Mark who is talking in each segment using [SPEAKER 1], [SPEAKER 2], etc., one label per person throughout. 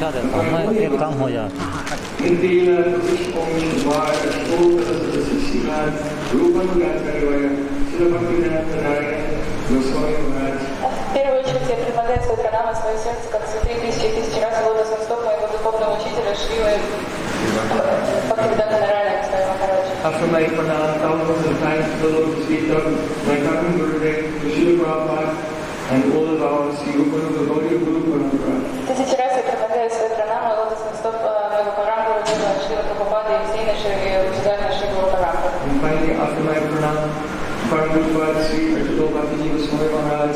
[SPEAKER 1] प्रचार है, हमें एक काम हो जाए।
[SPEAKER 2] В первую очередь я предлагаю свой пранам и свое сердце, как святые тысячи раз лотосом стоп моего духовного учителя Шрилы Бхактивиданта Нараяна Госвами Махараджа.
[SPEAKER 3] After my pranam thousands of times to the Lotus feet of my Karan Gurudev, Srila Prabhupada, and all of our Sri Rupa Gaudiya Guru Parampara.
[SPEAKER 2] Тысячи раз я предлагаю свои пранамы и лотосом стоп моего Парамгуру Дева Шрила Прабхупады и всей нашей учителя Шри Гуру Парампары.
[SPEAKER 3] And finally, after my pranam, Parampara Sri Achyuta Bhakti Goswami Maharaj,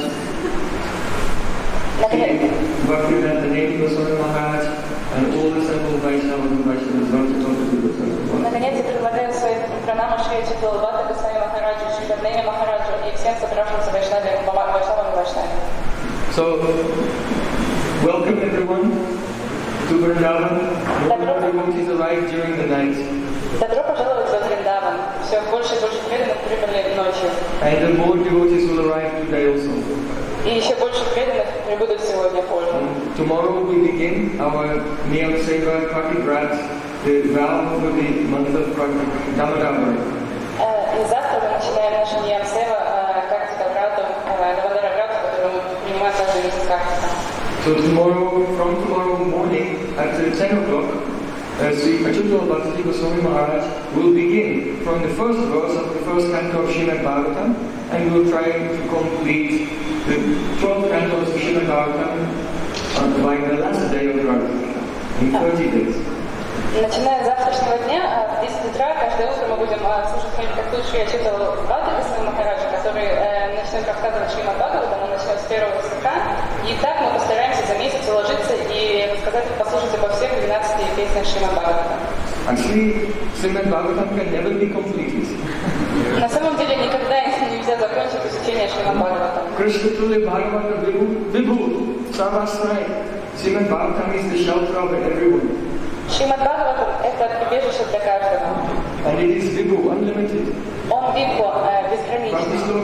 [SPEAKER 3] Bhaktivedanta Devi Goswami Maharaj, and all the assembled Vaishnavas and Vaishnavas,
[SPEAKER 2] наконец, я предлагаю свои пранамы Шри Achyuta Bhakti Goswami Махараджу, Шри Бадневи Махараджу и всем собравшимся Вайшнавам и Вайшнавам.
[SPEAKER 3] So, welcome everyone to Vrindavan. More devotees arrived during the night.
[SPEAKER 2] Добро пожаловать во Вриндаван. Все больше и больше преданных прибыли ночью.
[SPEAKER 3] And the more devotees will arrive today also.
[SPEAKER 2] И еще больше преданных прибудут сегодня позже.
[SPEAKER 3] Tomorrow we begin our Niyam Seva Kartik Vrat, the vow for the month of Damodar.
[SPEAKER 2] И завтра мы начинаем наш Нiyam Seva Kartika Vratу, Damodara Vratу, которую мы принимаем каждый месяц Картика.
[SPEAKER 3] So from tomorrow morning at 10 o'clock, Sri Achyuta Bhakti Goswami Maharaj will begin from the first verse of the first canto of Srimad Bhagavatam, and we will try to complete the 12 cantos of Srimad Bhagavatam by the last day of Radha in 30 days.
[SPEAKER 2] Начиная с завтрашнего дня, в 10 утра, каждое утро мы будем слушать Харикатху Шри Achyuta Bhakti Goswami Maharaj, который начнет рассказывать Шримад Бхагаватам, он начнет с первого стиха. И так мы постараемся за месяц уложиться и послушать обо всех 12 песнях Шримад Бхагаватам.
[SPEAKER 3] Actually, Srimad Bhagavatam can never be completed.
[SPEAKER 2] На самом деле никогда нельзя закончить изучение Шримад Бхагаватам.
[SPEAKER 3] Krishna Tule Bhagavata Vibhu Sarvasrai. Srimad Bhagavatam is the shelter of everyone.
[SPEAKER 2] Шримад Бхагаватам — это прибежище для каждого.
[SPEAKER 3] And it is Vibhu, unlimited.
[SPEAKER 2] Он Вибху, безграничен.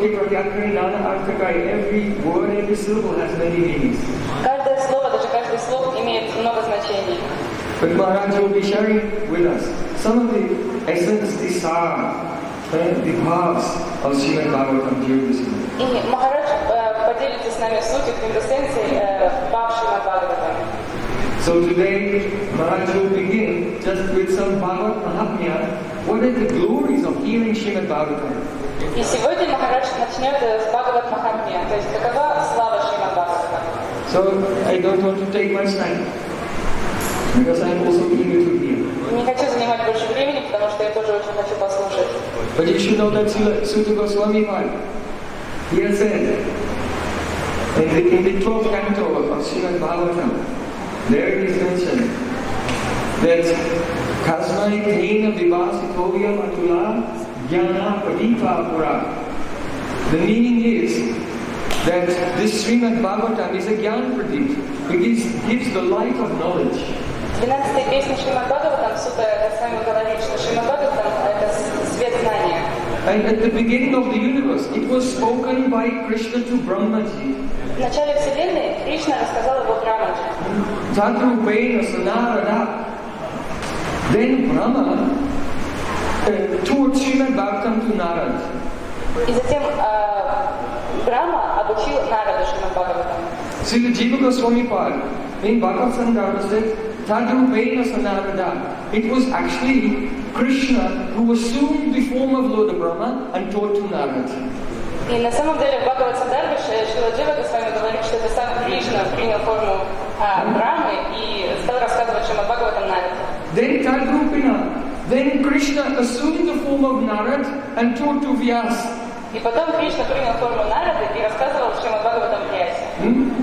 [SPEAKER 3] Every word, every syllable has many meanings.
[SPEAKER 2] Каждое слово, даже каждый слог имеет много значений.
[SPEAKER 3] But Maharaj will be sharing with us some of the essence, the sar, the bhavs of Srimad Bhagavatam during this month.
[SPEAKER 2] И Махарадж поделится с нами сутью, квинтэссенцией бхав Шримад Бхагаватам.
[SPEAKER 3] So today, Maharaj will begin just with some Bhagavat Mahatmya. What are the glories of hearing Srimad Bhagavatam?
[SPEAKER 2] И сегодня Махарадж начнет с Бхагават Махатмья, то есть какова слава Шримад Бхагаватам.
[SPEAKER 3] So I don't want to take much time because I am also eager to hear.
[SPEAKER 2] Не хочу занимать больше времени, потому что я тоже очень хочу послушать.
[SPEAKER 3] But you should know that Sutta Goswami Maharaj, he has said in the 12th canto of Srimad Bhagavatam, there it is mentioned that Kasmai Tena Vivasitovya Matula Jnana Padipa Pura. The meaning is that this Srimad Bhagavatam is a Jnana Pradip. It gives the light of knowledge.
[SPEAKER 2] 12-я песня Шримад Бхагаватам, Сutta Госвами говорит, что Шримад Бхагаватам — это свет знания.
[SPEAKER 3] And at the beginning of the universe, it was spoken by Krishna to Brahmaji.
[SPEAKER 2] В начале Вселенной Кришна рассказал его Брамаджи.
[SPEAKER 3] Tatrupena Sanarada. Then Brahma taught Srimad Bhagavatam to Narad.
[SPEAKER 2] И затем Брахма обучил Нараду Шримад Бхагаватам.
[SPEAKER 3] Srila Jiva Goswami Pad in Bhagavad Sangama said, Tatrupena Sanarada. It was actually Krishna who assumed the form of Lord Brahma and taught to Narad.
[SPEAKER 2] И на самом деле в Бхагават Сандарбише Шрила Джива Госвами говорит, что это сам Кришна принял форму Брамы и стал рассказывать Шримад Бхагаватам Нараде.
[SPEAKER 3] Then Then Krishna assumed the form of Narad and taught to Vyasa.
[SPEAKER 2] И потом Кришна принял форму Нарады и рассказывал Шримад Бхагаватам Вьясе.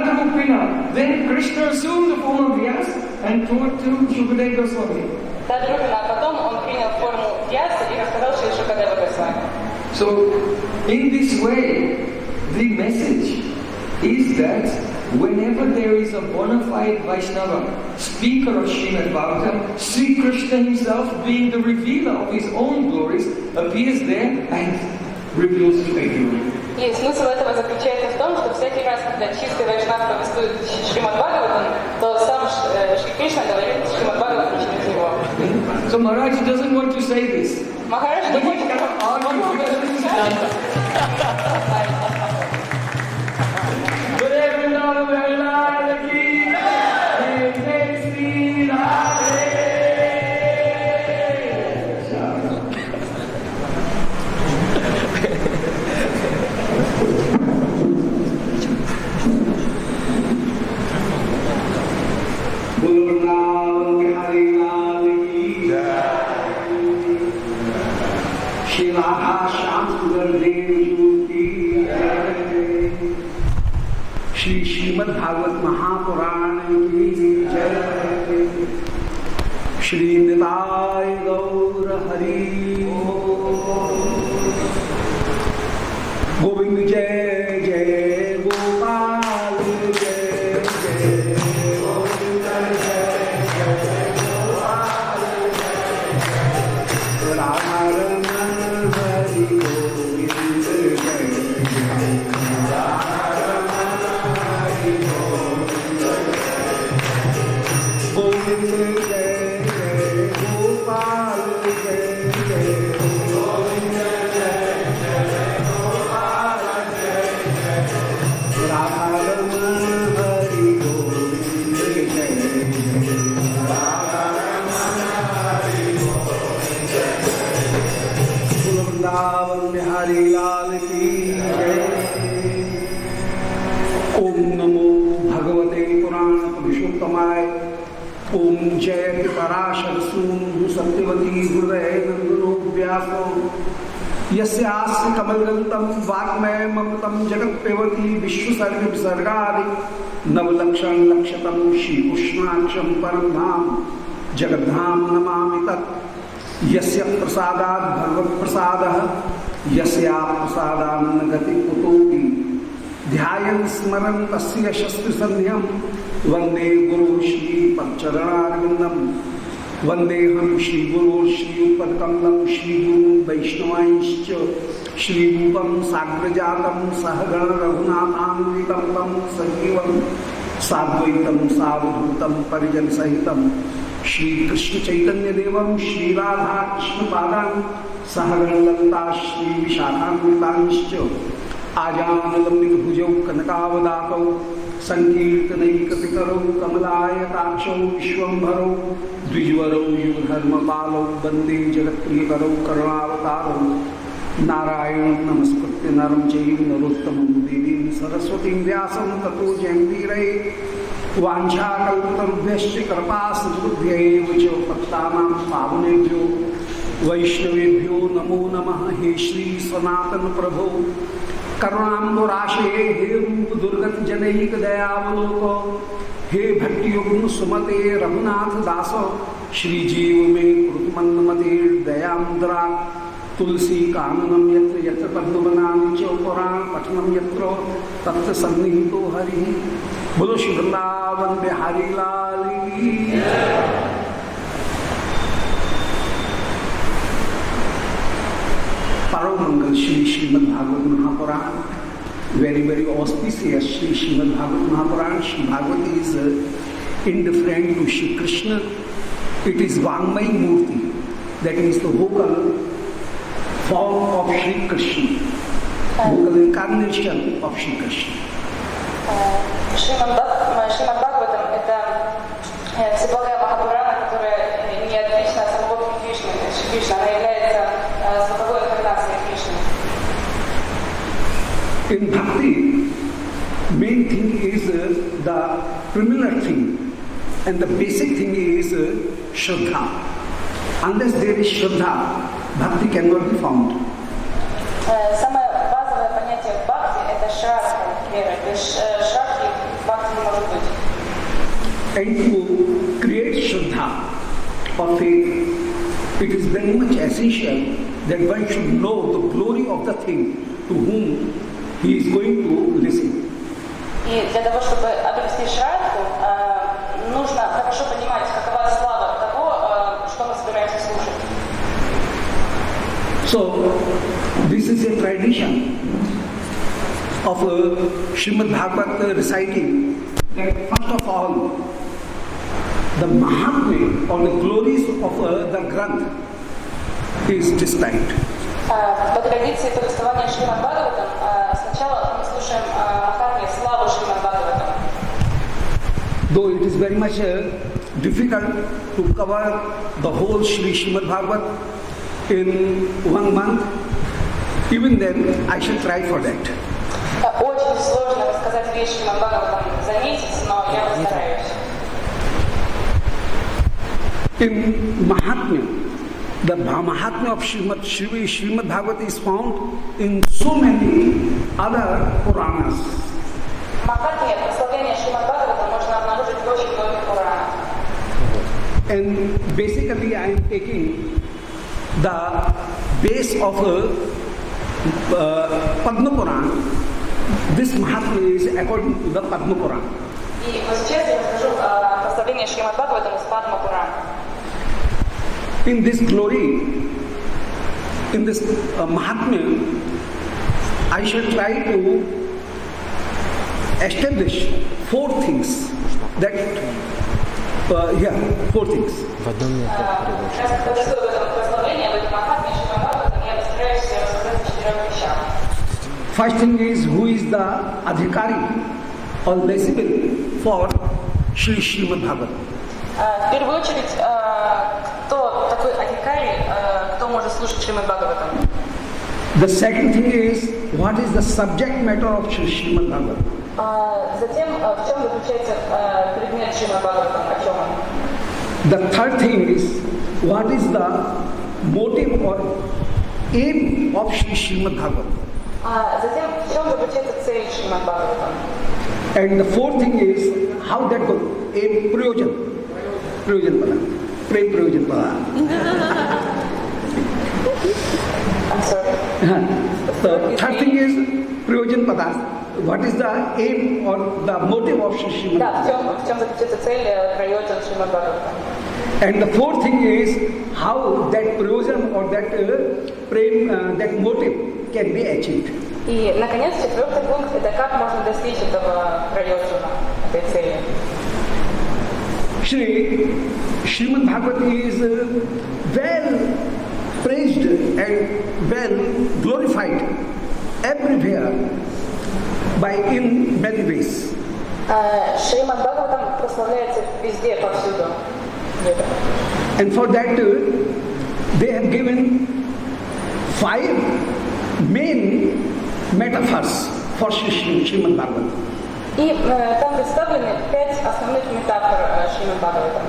[SPEAKER 3] Then Krishna assumed the form of Vyasa and taught to Shukadeva Goswami.
[SPEAKER 2] Тадрупина, а потом он принял форму Вьяса и рассказал Шри Шукадева Госвами.
[SPEAKER 3] So, in this way, the message is that whenever there is a bona fide Vaishnava, speaker of Srimad Bhagavatam, Sri Krishna himself, being the revealer of his own glories, appears there and reveals to everyone.
[SPEAKER 2] И смысл этого заключается в том, что всякий раз, когда чистый вайшнав повествует Шримад Бхагаватам, то сам Кришна говорит Шримад Бхагаватам через него.
[SPEAKER 3] So Maharaj doesn't want to say this.
[SPEAKER 2] Махарадж не хочет
[SPEAKER 4] Shri Shrimad Bhagavat Mahapuran की जय। श्री निताय गौर हरि गोविंद जय जय गोपाल जय जय गोविंद जय जय गोपाल जय राम रमण हरि गोविंद जय गोविंद जय जय गोपाल जय जय गोविंद जय जय गोपाल जय जय राधा रमण हरि गोविंद जय जय राधा रमण हरि गोविंद जय वृंदावन बिहारी लाल की जय। ओम नमो भगवते पुराण पुरुषोत्तमाय। ओम जयति पराशर सूनु सत्यवती हृदय नंदनो व्यासो यस्यास्य कमलगल्तम वाग्मय ममतम जगत्पेवती विश्वसर्ग विसर्गादि नवलक्षण लक्षतम श्रीकृष्णाक्षम परम धाम जगद्धाम नमामि तत् यस्य प्रसादात् भगवत् प्रसादः यस्या प्रसादान्न गति कुतोऽपि ध्यायन् स्मरन् तस्य शस्त्र संध्यम् वंदे गुरु श्री पच्चरणारविंदम वंदेहम श्री गुरु श्रीपदकमलम श्री गुरु वैष्णवांश्च श्री रूपम साग्रजातम सहगण रघुनाथान्वितं तं सजीवं साद्वैतं सावधूतं परिजन सहितं श्री कृष्ण चैतन्य देवं श्री राधा कृष्ण पादान सहगण ललिता श्री विशाखान्वितांश्च आजानुलंबित भुजौ कनकावदातौ संकीर्तनैकपितरौ कमलायताक्षौ विश्वम्भरौ द्विजवरौ युगधर्मपालौ वन्दे जगत्प्रियकरौ करुणावतारौ नारायणं नमस्कृत्य नरं चैव नरोत्तमं देवीं सरस्वतीं व्यासं ततो जयन्तीरये वाञ्छाकल्पतरुभ्यश्च कृपासिन्धुभ्यैव च पत्तानां पावनेभ्यो वैष्णवेभ्यो नमो नमः। हे श्री सनातन प्रभो करुणाम्बुराशे हे रूप दुर्गत जनैक दयावलोक हे भक्तियुग्म सुमते रघुनाथ दास श्री जीव में कृतमन्मते दयाद्रा तुलसी काननम यत्र यत्र पद्मवनानि च पुराण पठनम यत्र तत्र सन्निहितो हरि। बोलो श्री वृंदावन बिहारी लाल की। परम मंगल Shri Shrimad Bhagavat Mahapuran, very auspicious Shri Srimad Bhagavad Mahapuran. Shri Bhagavad is indifferent to Shri Krishna. It is Vangmaya Murti, that is the vocal form of Shri Krishna, vocal incarnation of Shri Krishna.
[SPEAKER 2] Шримад Бхагаватам – это всеблагая Махапурана, которая не отлична от самого Кришны. Кришна, она является звуковой инкарнацией Кришны.
[SPEAKER 4] In bhakti, main thing is the preliminary thing, and the basic thing is Shraddha. Unless there is Shraddha, bhakti cannot be found.
[SPEAKER 2] Самое базовое понятие в бхакти – это шрадха, вера. Без шрадхи бхакти не может быть.
[SPEAKER 4] And to create Shraddha or faith, it is very much essential that one should know the glory of the thing to whom he is going to listen.
[SPEAKER 2] И для того, чтобы обрести шрадху, нужно хорошо понимать, какова слава того, что мы собираемся слушать.
[SPEAKER 4] So, this is a tradition of Srimad Bhagavatam reciting that first of all, the Mahatmya or the glories of the Granth is described.
[SPEAKER 2] По традиции повествования Шримад Бхагаватам сначала мы слушаем Махатмья, славу Шримад Бхагаватам.
[SPEAKER 4] Though it is very much difficult to cover the whole Srimad Bhagavat in 1 month, even then I shall try for that.
[SPEAKER 2] Очень сложно рассказать весь Шримад Бхагаватам за месяц, но я постараюсь.
[SPEAKER 4] In Mahatmya, the Mahatmya of Srimad Bhagavad is found in so many other Puranas.
[SPEAKER 2] Махатмья, прославление Шримад Бхагаватам можно обнаружить в очень многих Пуранах.
[SPEAKER 4] And basically I am taking the base of Padma Purana. This Mahatmya is according to the Padma Purana.
[SPEAKER 2] И вот сейчас я расскажу о прославлении Шримад Бхагаватам из Падма Пурана.
[SPEAKER 4] In this glory, in this Mahatmya, I shall try to establish 4 things. That, 4 things. First thing is, who is the adhikari or disciple for Srimad Bhagavatam?
[SPEAKER 2] В первую очередь, кто такой адхикари, кто может слушать Шримад Бхагаватам?
[SPEAKER 4] The second thing is, what is the subject matter of Srimad Bhagavatam?
[SPEAKER 2] Затем, в чем заключается предмет Шримад Бхагаватам, о чем он?
[SPEAKER 4] The third thing is, what is the motive or aim of Srimad Bhagavatam?
[SPEAKER 2] Затем, в чем заключается цель Шримад Бхагаватам?
[SPEAKER 4] And the fourth thing is, how that goes, aim, prayojan. Prayojan pada. Prem prayojan pada.
[SPEAKER 2] I'm sorry.
[SPEAKER 4] The third thing is, prayojan pada. What is the aim or the motive of Srimad
[SPEAKER 2] Да,
[SPEAKER 4] Bhagavatam?
[SPEAKER 2] в чем заключается цель праyojan Шримад Бхагаватам?
[SPEAKER 4] And the fourth thing is, how that prayojan or that prem, that motive can be achieved.
[SPEAKER 2] И, наконец, 4-й пункт – это как можно достичь этого праyoджана, этой цели.
[SPEAKER 4] Srimad Bhagavatam is well praised and well glorified everywhere in many ways.
[SPEAKER 2] Шримад Бхагаватам прославляется везде, повсюду.
[SPEAKER 4] And for that, they have given 5 main metaphors for Srimad Bhagavatam.
[SPEAKER 2] И там представлены 5 основных метафор Шримад Бхагаватам.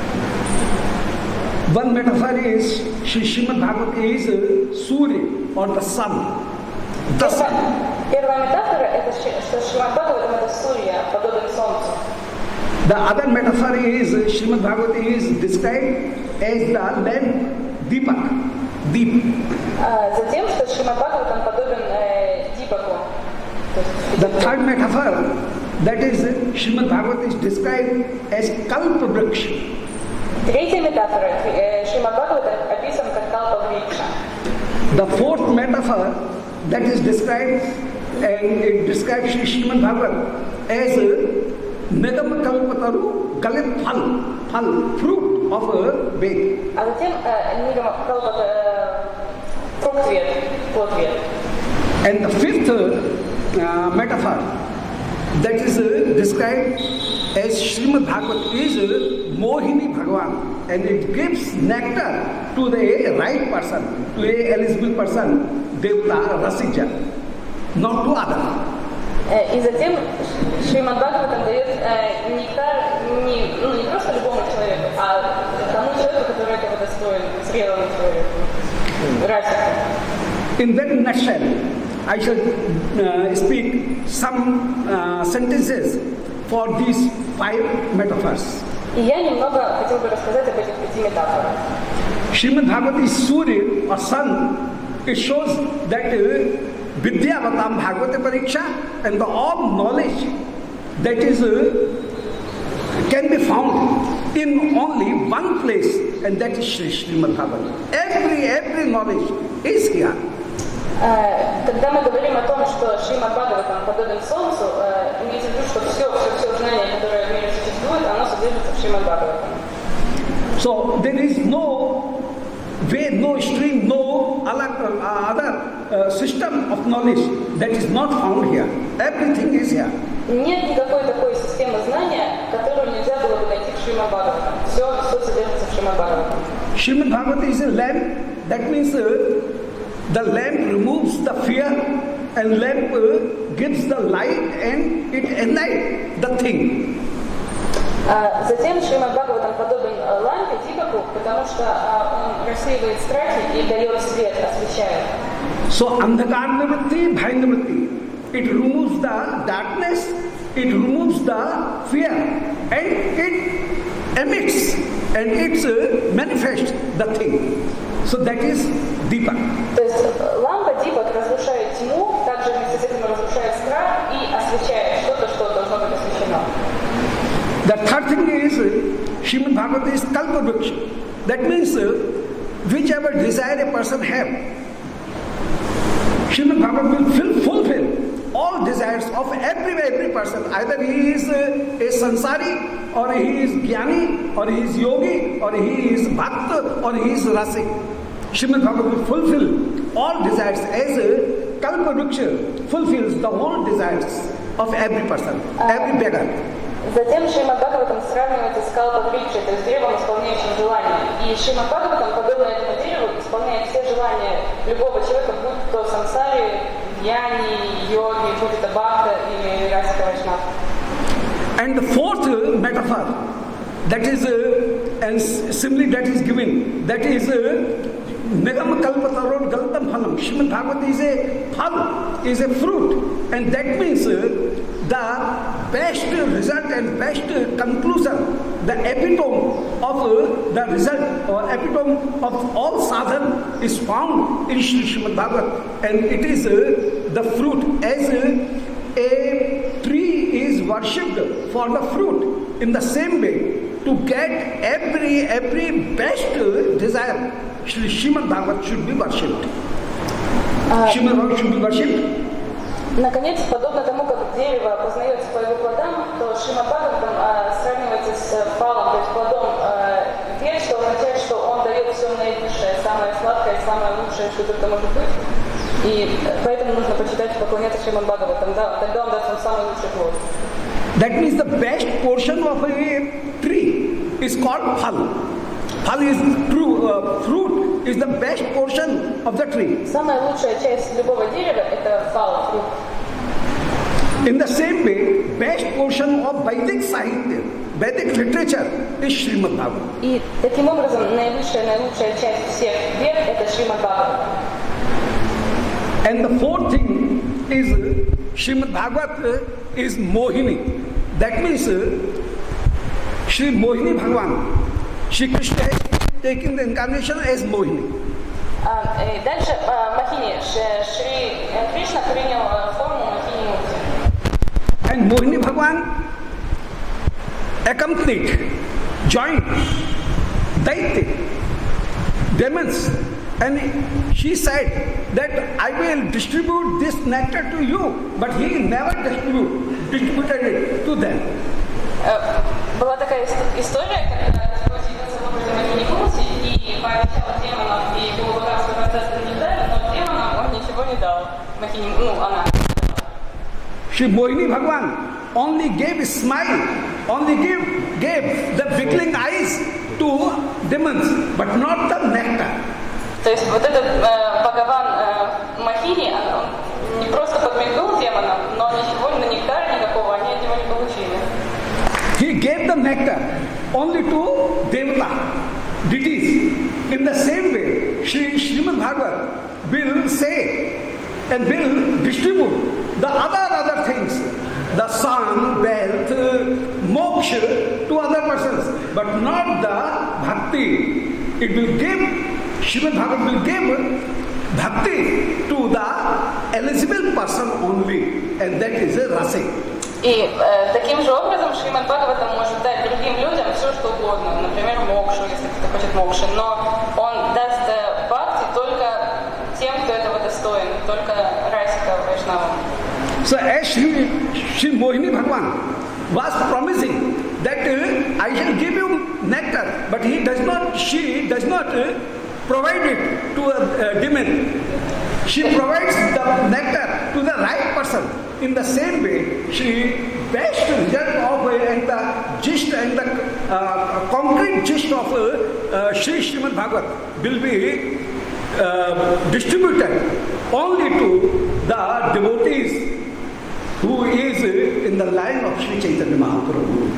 [SPEAKER 4] One metaphor is Srimad Bhagavatam is Surya or the sun. The sun.
[SPEAKER 2] Первая метафора – это что Шримад Бхагаватам – это Сурья, подобен солнцу.
[SPEAKER 4] The other metaphor is Srimad Bhagavatam is described as the lamp Deepak. Deep.
[SPEAKER 2] Затем, что Шримад Бхагаватам подобен Дипаку.
[SPEAKER 4] The third metaphor, that is Srimad Bhagavatam is described as Kalpa Vriksha.
[SPEAKER 2] Третья метафора – Шримад Бхагаватам описан как Калпа Врикша.
[SPEAKER 4] The fourth metaphor, that is described, and it describes Srimad Bhagavatam as Nagam Kalpataru Galit Phal, fruit of a Ved.
[SPEAKER 2] А затем Нигама Калпа фруктвет, плодвет.
[SPEAKER 4] And the fifth metaphor, that is described as Srimad Bhagavatam is Mohini Bhagavan, and it gives nectar to the right person, to a eligible person, Devta Rasija, not to other.
[SPEAKER 2] И затем Шримад Бхагаватам дает нектар не просто любому человеку, а тому человеку, который этого достоин, зрелому человеку, расику.
[SPEAKER 4] In that nutshell, I shall speak some sentences for these 5 metaphors.
[SPEAKER 2] И я немного хотел бы рассказать об этих 5 метафорах.
[SPEAKER 4] Srimad Bhagavatam is Surya or sun. It shows that Vidyavatam Bhagavata Pariksha and the all knowledge that is can be found in only one place, and that is Srimad Bhagavatam. Every knowledge is here.
[SPEAKER 2] Когда мы говорим о том, что Шримад Бхагаватам подобен солнцу, имеется в виду, что все знание, которое в мире существует, оно содержится в Шримад Бхагаватам.
[SPEAKER 4] So there is no way, no stream, no other system of knowledge that is not found here. Everything is here.
[SPEAKER 2] Нет никакой такой системы знания, которую нельзя было бы найти в Шримад Бхагаватам. Все содержится в Шримад Бхагаватам.
[SPEAKER 4] Shrimad Bhagavatam is a lamp. That means the lamp removes the fear and lamp gives the light and it enlightens the thing.
[SPEAKER 2] Затем Шримад Бхагаватам подобен лампе Дипаку, потому что он рассеивает страхи и дает свет, освещает.
[SPEAKER 4] So Andhakar Nivritti, Bhaya Nivritti. It removes the darkness, it removes the fear, and it emits and it manifests the thing. So that is Deepak.
[SPEAKER 2] То есть лампа Дипак разрушает тьму, также вместе с этим разрушает страх и освещает что-то, что должно быть освещено.
[SPEAKER 4] The third thing is Srimad Bhagavatam is Kalpavriksha. That means whichever desire a person have, Srimad Bhagavatam will fulfill all desires of every person. Either he is a sansari, or he is jnani, or he is yogi, or he is bhakta, or he is rasik. Srimad Bhagavatam will fulfill all desires as Kalpavriksha fulfills the whole desires of every person, every beggar.
[SPEAKER 2] Затем Шримад Бхагаватам сравнивается с Калпаврикшей, то есть древом, исполняющим желания. И Шримад Бхагаватам, подобно этому дереву, исполняет все желания любого человека, будь то сансари, Jnani, yogi, будь это бхакта или расика вайшнав.
[SPEAKER 4] And the fourth metaphor, that is, and simile that is given, that is Nagam Kalpatarod Galtam Phalam. Srimad Bhagavatam is a phal, is a fruit, and that means the best result and best conclusion, the epitome of the result or epitome of all sadhana is found in Srimad Bhagavatam, and it is the fruit. As a tree is worshipped for the fruit, in the same way, to get every best desire, Srimad Bhagavatam should be worshipped. Srimad Bhagavatam should be worshipped.
[SPEAKER 2] Наконец, подобно тому, как дерево познается по его плодам, то Шримад Бхагаватам сравнивается с фалом, то есть плодом ветвь, что означает, что он дает все наивысшее, самое сладкое, самое лучшее, что только может быть. И поэтому нужно почитать и поклоняться Шримад Бхагаватам, да, тогда он даст вам самый лучший плод.
[SPEAKER 4] That means the best portion of a tree is called phal. Phal is true, fruit is the best portion of the tree.
[SPEAKER 2] Самая лучшая часть любого дерева – это фал, фрукт.
[SPEAKER 4] In the same way, best portion of Vedic Sahitya, Vedic literature is Srimad Bhagavatam.
[SPEAKER 2] И таким образом наилучшая часть всех век – это Шримад Бхагаватам.
[SPEAKER 4] And the fourth thing is Srimad Bhagavatam is Mohini. That means Shri Mohini Bhagavan, Shri Krishna has taken the incarnation as Mohini.
[SPEAKER 2] Дальше Махини. Шри Кришна принял форму Махини Мурти.
[SPEAKER 4] And Mohini Bhagavan accompanied, joined Daitya, demons, and she said that I will distribute this nectar to you, but he never distributed it to them.
[SPEAKER 2] Была такая история, когда Господь явился в образе Махини Мурти и пообещал демонов и было богатство процесса не дали, но демонам он ничего не дал. Махини, она.
[SPEAKER 4] Shri Mohini Bhagavan only gave a smile, only gave the twinkling eyes to demons, but not the nectar.
[SPEAKER 2] То есть вот этот Бхагаван Махини, он не просто подмигнул демонам, но ничего, на нектара никакого они от него не получили.
[SPEAKER 4] He gave the nectar only to Devata, deities. In the same way, Srimad Bhagavatam will say and will distribute the other things, the sun, wealth, moksha to other persons, but not the bhakti. It will give, Srimad Bhagavatam will give bhakti to the eligible person only, and that is a rasik.
[SPEAKER 2] И таким же образом Шримад Бхагаватам может дать другим людям все, что угодно, например, мокшу, если кто-то хочет мокши, но он даст бхакти только тем, кто этого достоин, только расика вайшнавам.
[SPEAKER 4] So as Shri Mohini Bhagavan was promising that I shall give you nectar but she does not provide it to a demon. She provides the nectar to the right person. In the same way, she best result of and the gist and the concrete gist of Sri Srimad Bhagavat will be distributed only to the devotees who is in the line of Sri Chaitanya Mahaprabhu.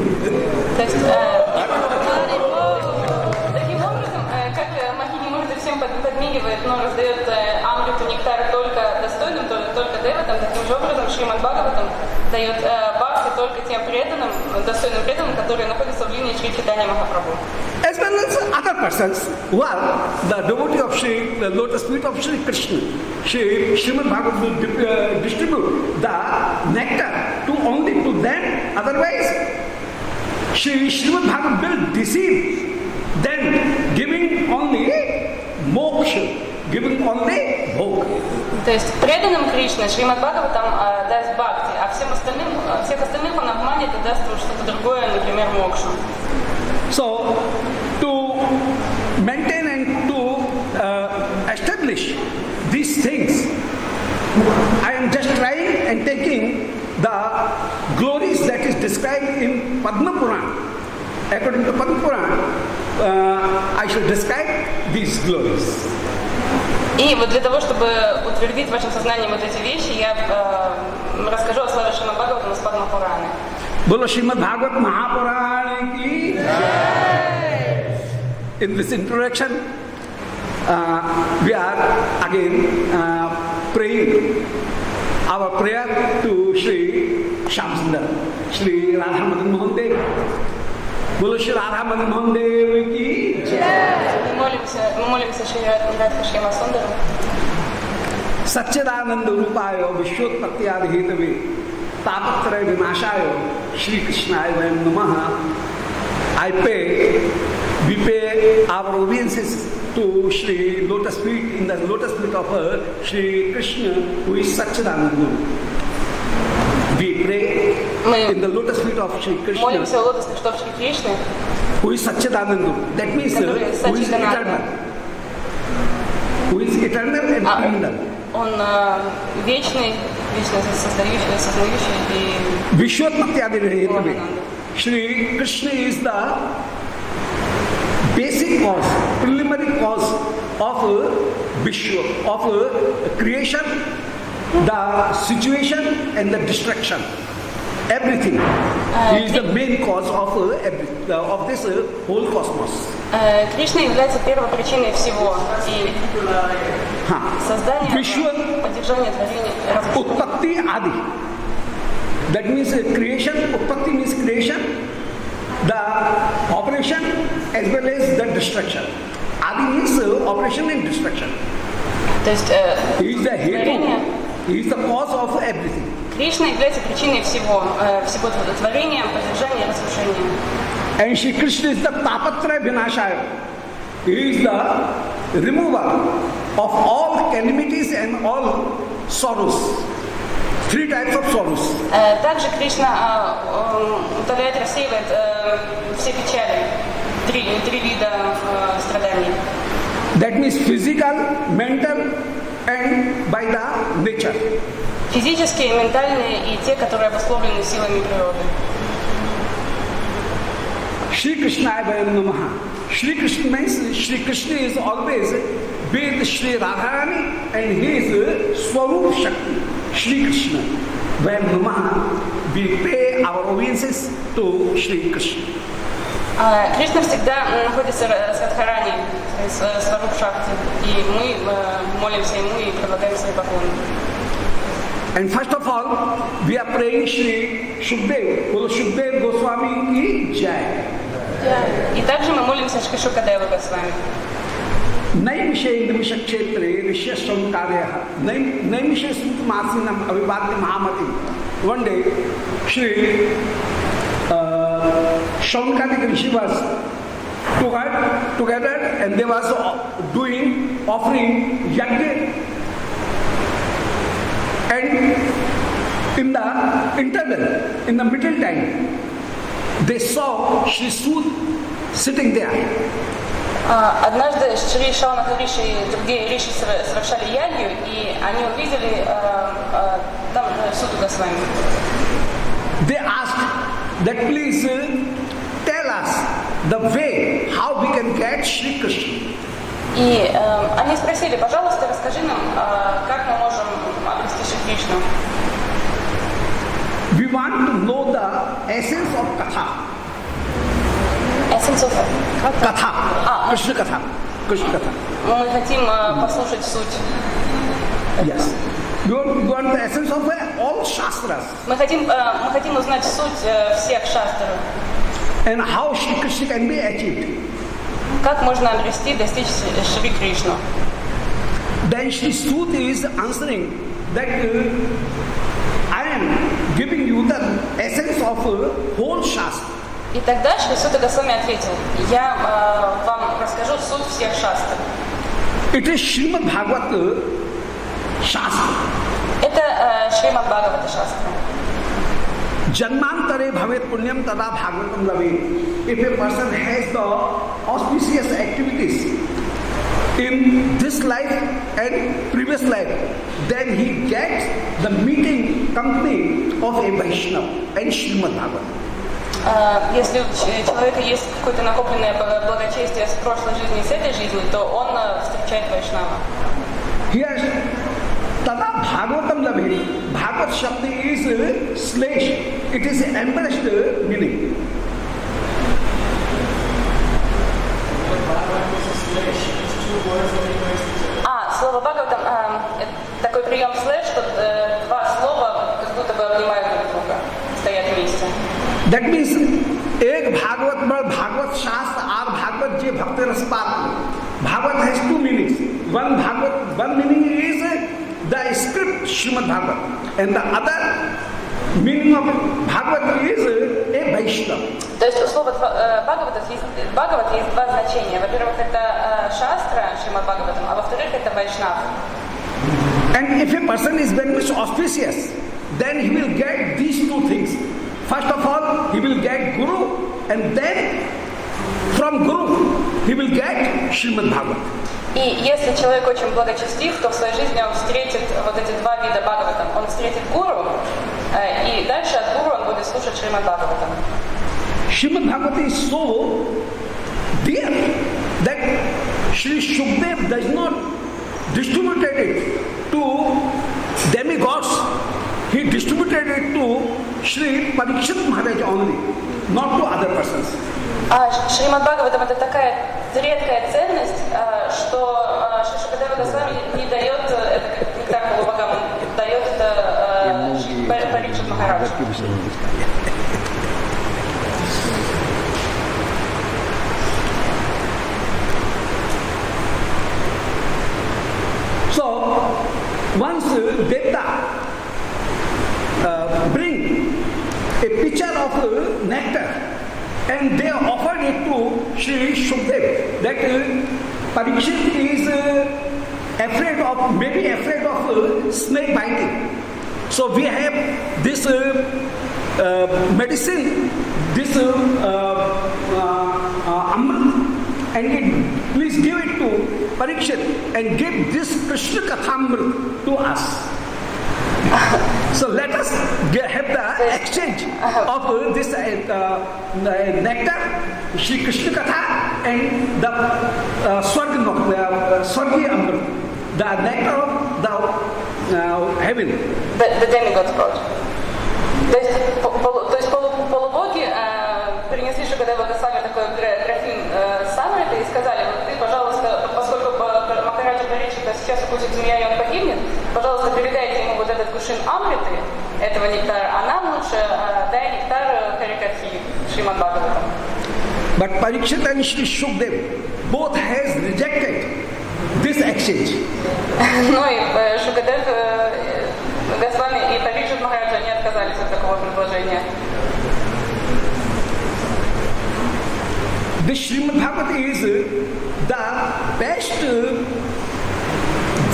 [SPEAKER 2] Таким образом, как Махини Мурти всем подмигивает, но раздает амриту, нектар только достойным, только деватам, таким же образом Шримад Бхагаватам дает бхакти только тем преданным, достойным преданным, которые находятся в линии Шри Чайтанья Махапрабху.
[SPEAKER 4] As well as other persons who are the devotee of the lotus feet of Sri Krishna. Srimad Bhagavatam will distribute the nectar to only to them. Otherwise, Srimad Bhagavatam will deceive. Then giving only moksha, giving only bhog.
[SPEAKER 2] То есть преданным Кришне Шримад Бхагаватам даст бхакти, а всех остальных он обманет и даст что-то другое, например, мокшу.
[SPEAKER 4] So, to maintain and to establish these things, I am just trying and taking the glories that is described in Padma Purana. According to Padma Purana, I should describe these glories.
[SPEAKER 2] И вот для того, чтобы утвердить в вашем сознании вот эти вещи, я расскажу о славе Шримад Бхагаватам из Падма Пураны.
[SPEAKER 4] Bolo Srimad Bhagavat Mahapurana ki Jai. In this introduction, we are again praying our prayer to Sri Shyamsundar, Sri Radha Madan Mohan Dev. Bolo Sri Radha Madan Mohan Dev ki Jai.
[SPEAKER 2] Мы молимся Шри Радха Шьямасундару.
[SPEAKER 4] Satchidananda Rupayo Vishwotpattyadi Hetave Tapatra Vinashayo Shri Krishnaya Vayam Namaha. We pay our obeisances to Shri Lotus Feet in the Lotus Feet of Shri Krishna, who is Satchidananda Guru. We pray in the Lotus Feet of Shri Krishna,
[SPEAKER 2] Молимся о лотосных стопах Шри Кришны,
[SPEAKER 4] who is Satchidananda Guru. That means who is eternal. Who is eternal and eternal.
[SPEAKER 2] Он вечный, вечно создающий и...
[SPEAKER 4] Vishwotpattyadi. Shri Krishna is the basic cause, preliminary cause of Vishwa, of creation, the situation and the destruction. Everything. He is the main cause of this whole cosmos.
[SPEAKER 2] Кришна является первопричиной всего. И создание, поддержание, творение,
[SPEAKER 4] Utpatti Adi. That means creation, Utpatti means creation, the operation as well as the destruction. Adi means operation and destruction.
[SPEAKER 2] То есть
[SPEAKER 4] He is the hetu. He is the cause of everything.
[SPEAKER 2] Кришна является причиной всего творения, поддержания и разрушения.
[SPEAKER 4] And Shri Krishna is the Tapatra Vinashaya. He is the remover of all calamities and all sorrows. Three types of sorrows.
[SPEAKER 2] Также Кришна утоляет, рассеивает все печали, три вида страданий.
[SPEAKER 4] That means physical, mental and by the nature.
[SPEAKER 2] Физические, ментальные и те, которые обусловлены силами природы.
[SPEAKER 4] Shri Krishna Vayam Namaha. Shri Krishna means Shri Krishna is always with Shri Radharani and he is Swarup Shakti. Shri Krishna Vayam Namaha. We pay our obeisances to Shri Krishna.
[SPEAKER 2] Кришна всегда находится с Радхарани, с Сваруб Шакти, и мы молимся ему и предлагаем свои поклоны.
[SPEAKER 4] And first of all, we are praying Shri Shukdev, Shukdev Goswami ki Jai.
[SPEAKER 2] И также мы молимся Шри Шукадева Госвами.
[SPEAKER 4] Naimishe Indamisha Kshetre Rishya Shamkarya Naimishe Sutmasinam Avibhati Mahamati. One day, Shri Shamkarya Rishi was together and they was offering yajna. And in the interval, in the middle time, they saw Shri Sud sitting there.
[SPEAKER 2] Однажды Шри Шаунaka Риши и другие риши совершали ягью, и они увидели там Суду Госвами.
[SPEAKER 4] They asked that please tell us the way how we can get Shri Krishna.
[SPEAKER 2] И они спросили, пожалуйста, расскажи нам, как мы можем обрести Шри Кришну.
[SPEAKER 4] We want to know the essence of Katha.
[SPEAKER 2] Essence of
[SPEAKER 4] Katha. Krishna Katha. Krishna Katha.
[SPEAKER 2] Мы хотим послушать суть.
[SPEAKER 4] Yes. We want the essence of all Shastras.
[SPEAKER 2] Мы хотим узнать суть всех шастров.
[SPEAKER 4] And how Shri Krishna can be achieved.
[SPEAKER 2] Как можно достичь Шри Кришну?
[SPEAKER 4] Then Shri Sud is answering that I am giving you the essence of whole Shastra.
[SPEAKER 2] И тогда Шри Суда Госвами ответил, я вам расскажу суть всех шастр.
[SPEAKER 4] It is Srimad Bhagavata Shastra.
[SPEAKER 2] Это Шримад Бхагавата Шастра.
[SPEAKER 4] Janmantare bhavet punyam tada bhagavatam lavet. If a person has the auspicious activities in this life and previous life, then he gets the meeting company of a Vaishnava and Srimad Bhagavatam.
[SPEAKER 2] Если у человека есть какое-то накопленное благочестие с прошлой жизни и с этой жизни, то он встречает Вайшнава.
[SPEAKER 4] Here, tada bhagavatam lavet. Bhagavat Shabda is slash. It is embellished meaning.
[SPEAKER 2] Слово Бхагаватам, такой прием слэш, что два слова как будто бы обнимают друг друга, стоят вместе.
[SPEAKER 4] That means, एक भागवत में भागवत शास्त्र और भागवत जे भक्त रस पात्र. Bhagavat has two meanings. One meaning is the script Srimad Bhagavat, and the other meaning of Bhagavat is a Vaishnava.
[SPEAKER 2] То есть у слова Бхагават есть два значения. Во-первых, это шастра Шримад Бхагаватам, а во-вторых, это Вайшнав.
[SPEAKER 4] And if a person is very much auspicious, then he will get these two things. First of all, he will get Guru, and then from Guru, he will get Srimad Bhagavat.
[SPEAKER 2] И если человек очень благочестив, то в своей жизни он встретит вот эти два вида Бхагаватам. Он встретит Гуру, и дальше от Гуру он будет слушать Шримад Бхагаватам.
[SPEAKER 4] Srimad Bhagavatam is so dear that Shri Shukdev does not distribute it to demigods. He distributed it to Shri Parikshit Maharaj only, not to other persons.
[SPEAKER 2] Шримад Бхагаватам это такая редкая ценность, что Шри Шукадева Госвами не дает это не так полубогам, дает это Парикшит Махараджу.
[SPEAKER 4] So, once Devta bring a pitcher of nectar and they offered it to Shri Shukdev, that Parikshit is maybe afraid of snake biting. So we have this medicine, this Amrit, and please give it to Parikshit and give this Krishna Kathamrit to us. So let us have the exchange of this nectar, Shri Krishna Katha, and the Swargi Amrit, the nectar of the heaven.
[SPEAKER 2] The demigods brought. То есть полубоги принесли Шукадеву Госвами такой графин с Амритой и сказали, вот ты, пожалуйста, поскольку Махараджа говорит, что сейчас укусит змея и он погибнет, пожалуйста, передайте ему вот этот кувшин Амриты, этого нектара, а нам лучше дай нектар Харикатхи, Шримад Бхагаватам.
[SPEAKER 4] But Parikshit and Shri Shukdev both has rejected this exchange.
[SPEAKER 2] Ну и Шукадев Госвами и Парикшит Махараджа не отказались от такого предложения.
[SPEAKER 4] The Srimad Bhagavatam is the best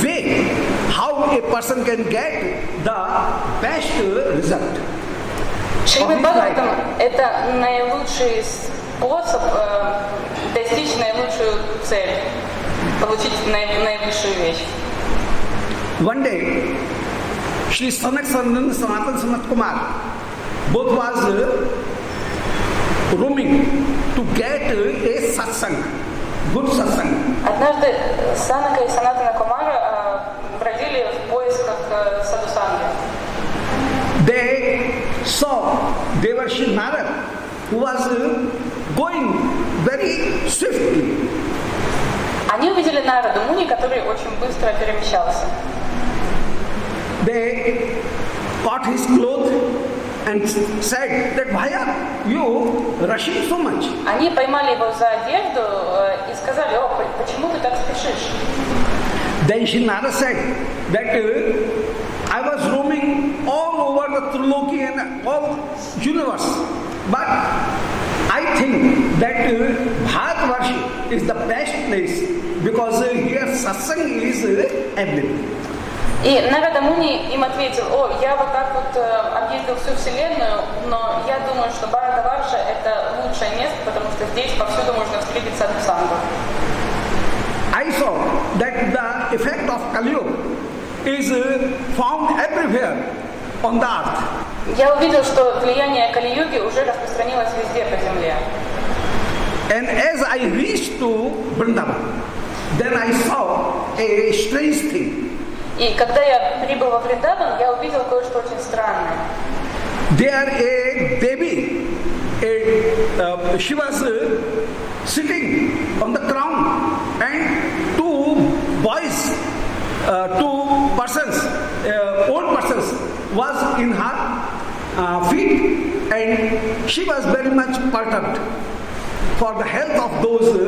[SPEAKER 4] way how a person can get the best result.
[SPEAKER 2] Шримад Бхагаватам – это наилучший способ достичь наилучшую цель, получить наилучшую вещь.
[SPEAKER 4] One day, Shri Sanak Sanatan Sanat Kumar both was roaming to get a satsang, good satsang.
[SPEAKER 2] Однажды Санака и Санатана Кумара бродили в поисках садхусанги.
[SPEAKER 4] They saw Devarshi Narad, who was going very swiftly.
[SPEAKER 2] Они увидели Нараду Муни, который очень быстро перемещался.
[SPEAKER 4] They caught his clothes and said that, why are you rushing so much?
[SPEAKER 2] Они поймали его за одежду и сказали: о, почему ты так спешишь?
[SPEAKER 4] Then Shri Narada said that I was roaming all over the Triloki and all universe, but I think that Bharatvarshi is the best place because here satsang is available.
[SPEAKER 2] И Нарада Муни им ответил: о, я вот так вот объездил всю Вселенную, но я думаю, что Бхаратварша это лучшее место, потому что здесь повсюду можно встретить садхусангу.
[SPEAKER 4] I saw that the effect of Kali Yuga is found everywhere on the earth.
[SPEAKER 2] Я увидел, что влияние Кали-юги уже распространилось везде по земле.
[SPEAKER 4] And as I reached to Vrindavan, then I saw a strange thing.
[SPEAKER 2] И когда я прибыл во Вриндаван, я увидел кое-что очень странное.
[SPEAKER 4] There a Devi, she was sitting on the ground, and two boys, two persons, old persons, was in her feet, and she was very much perturbed for the health of those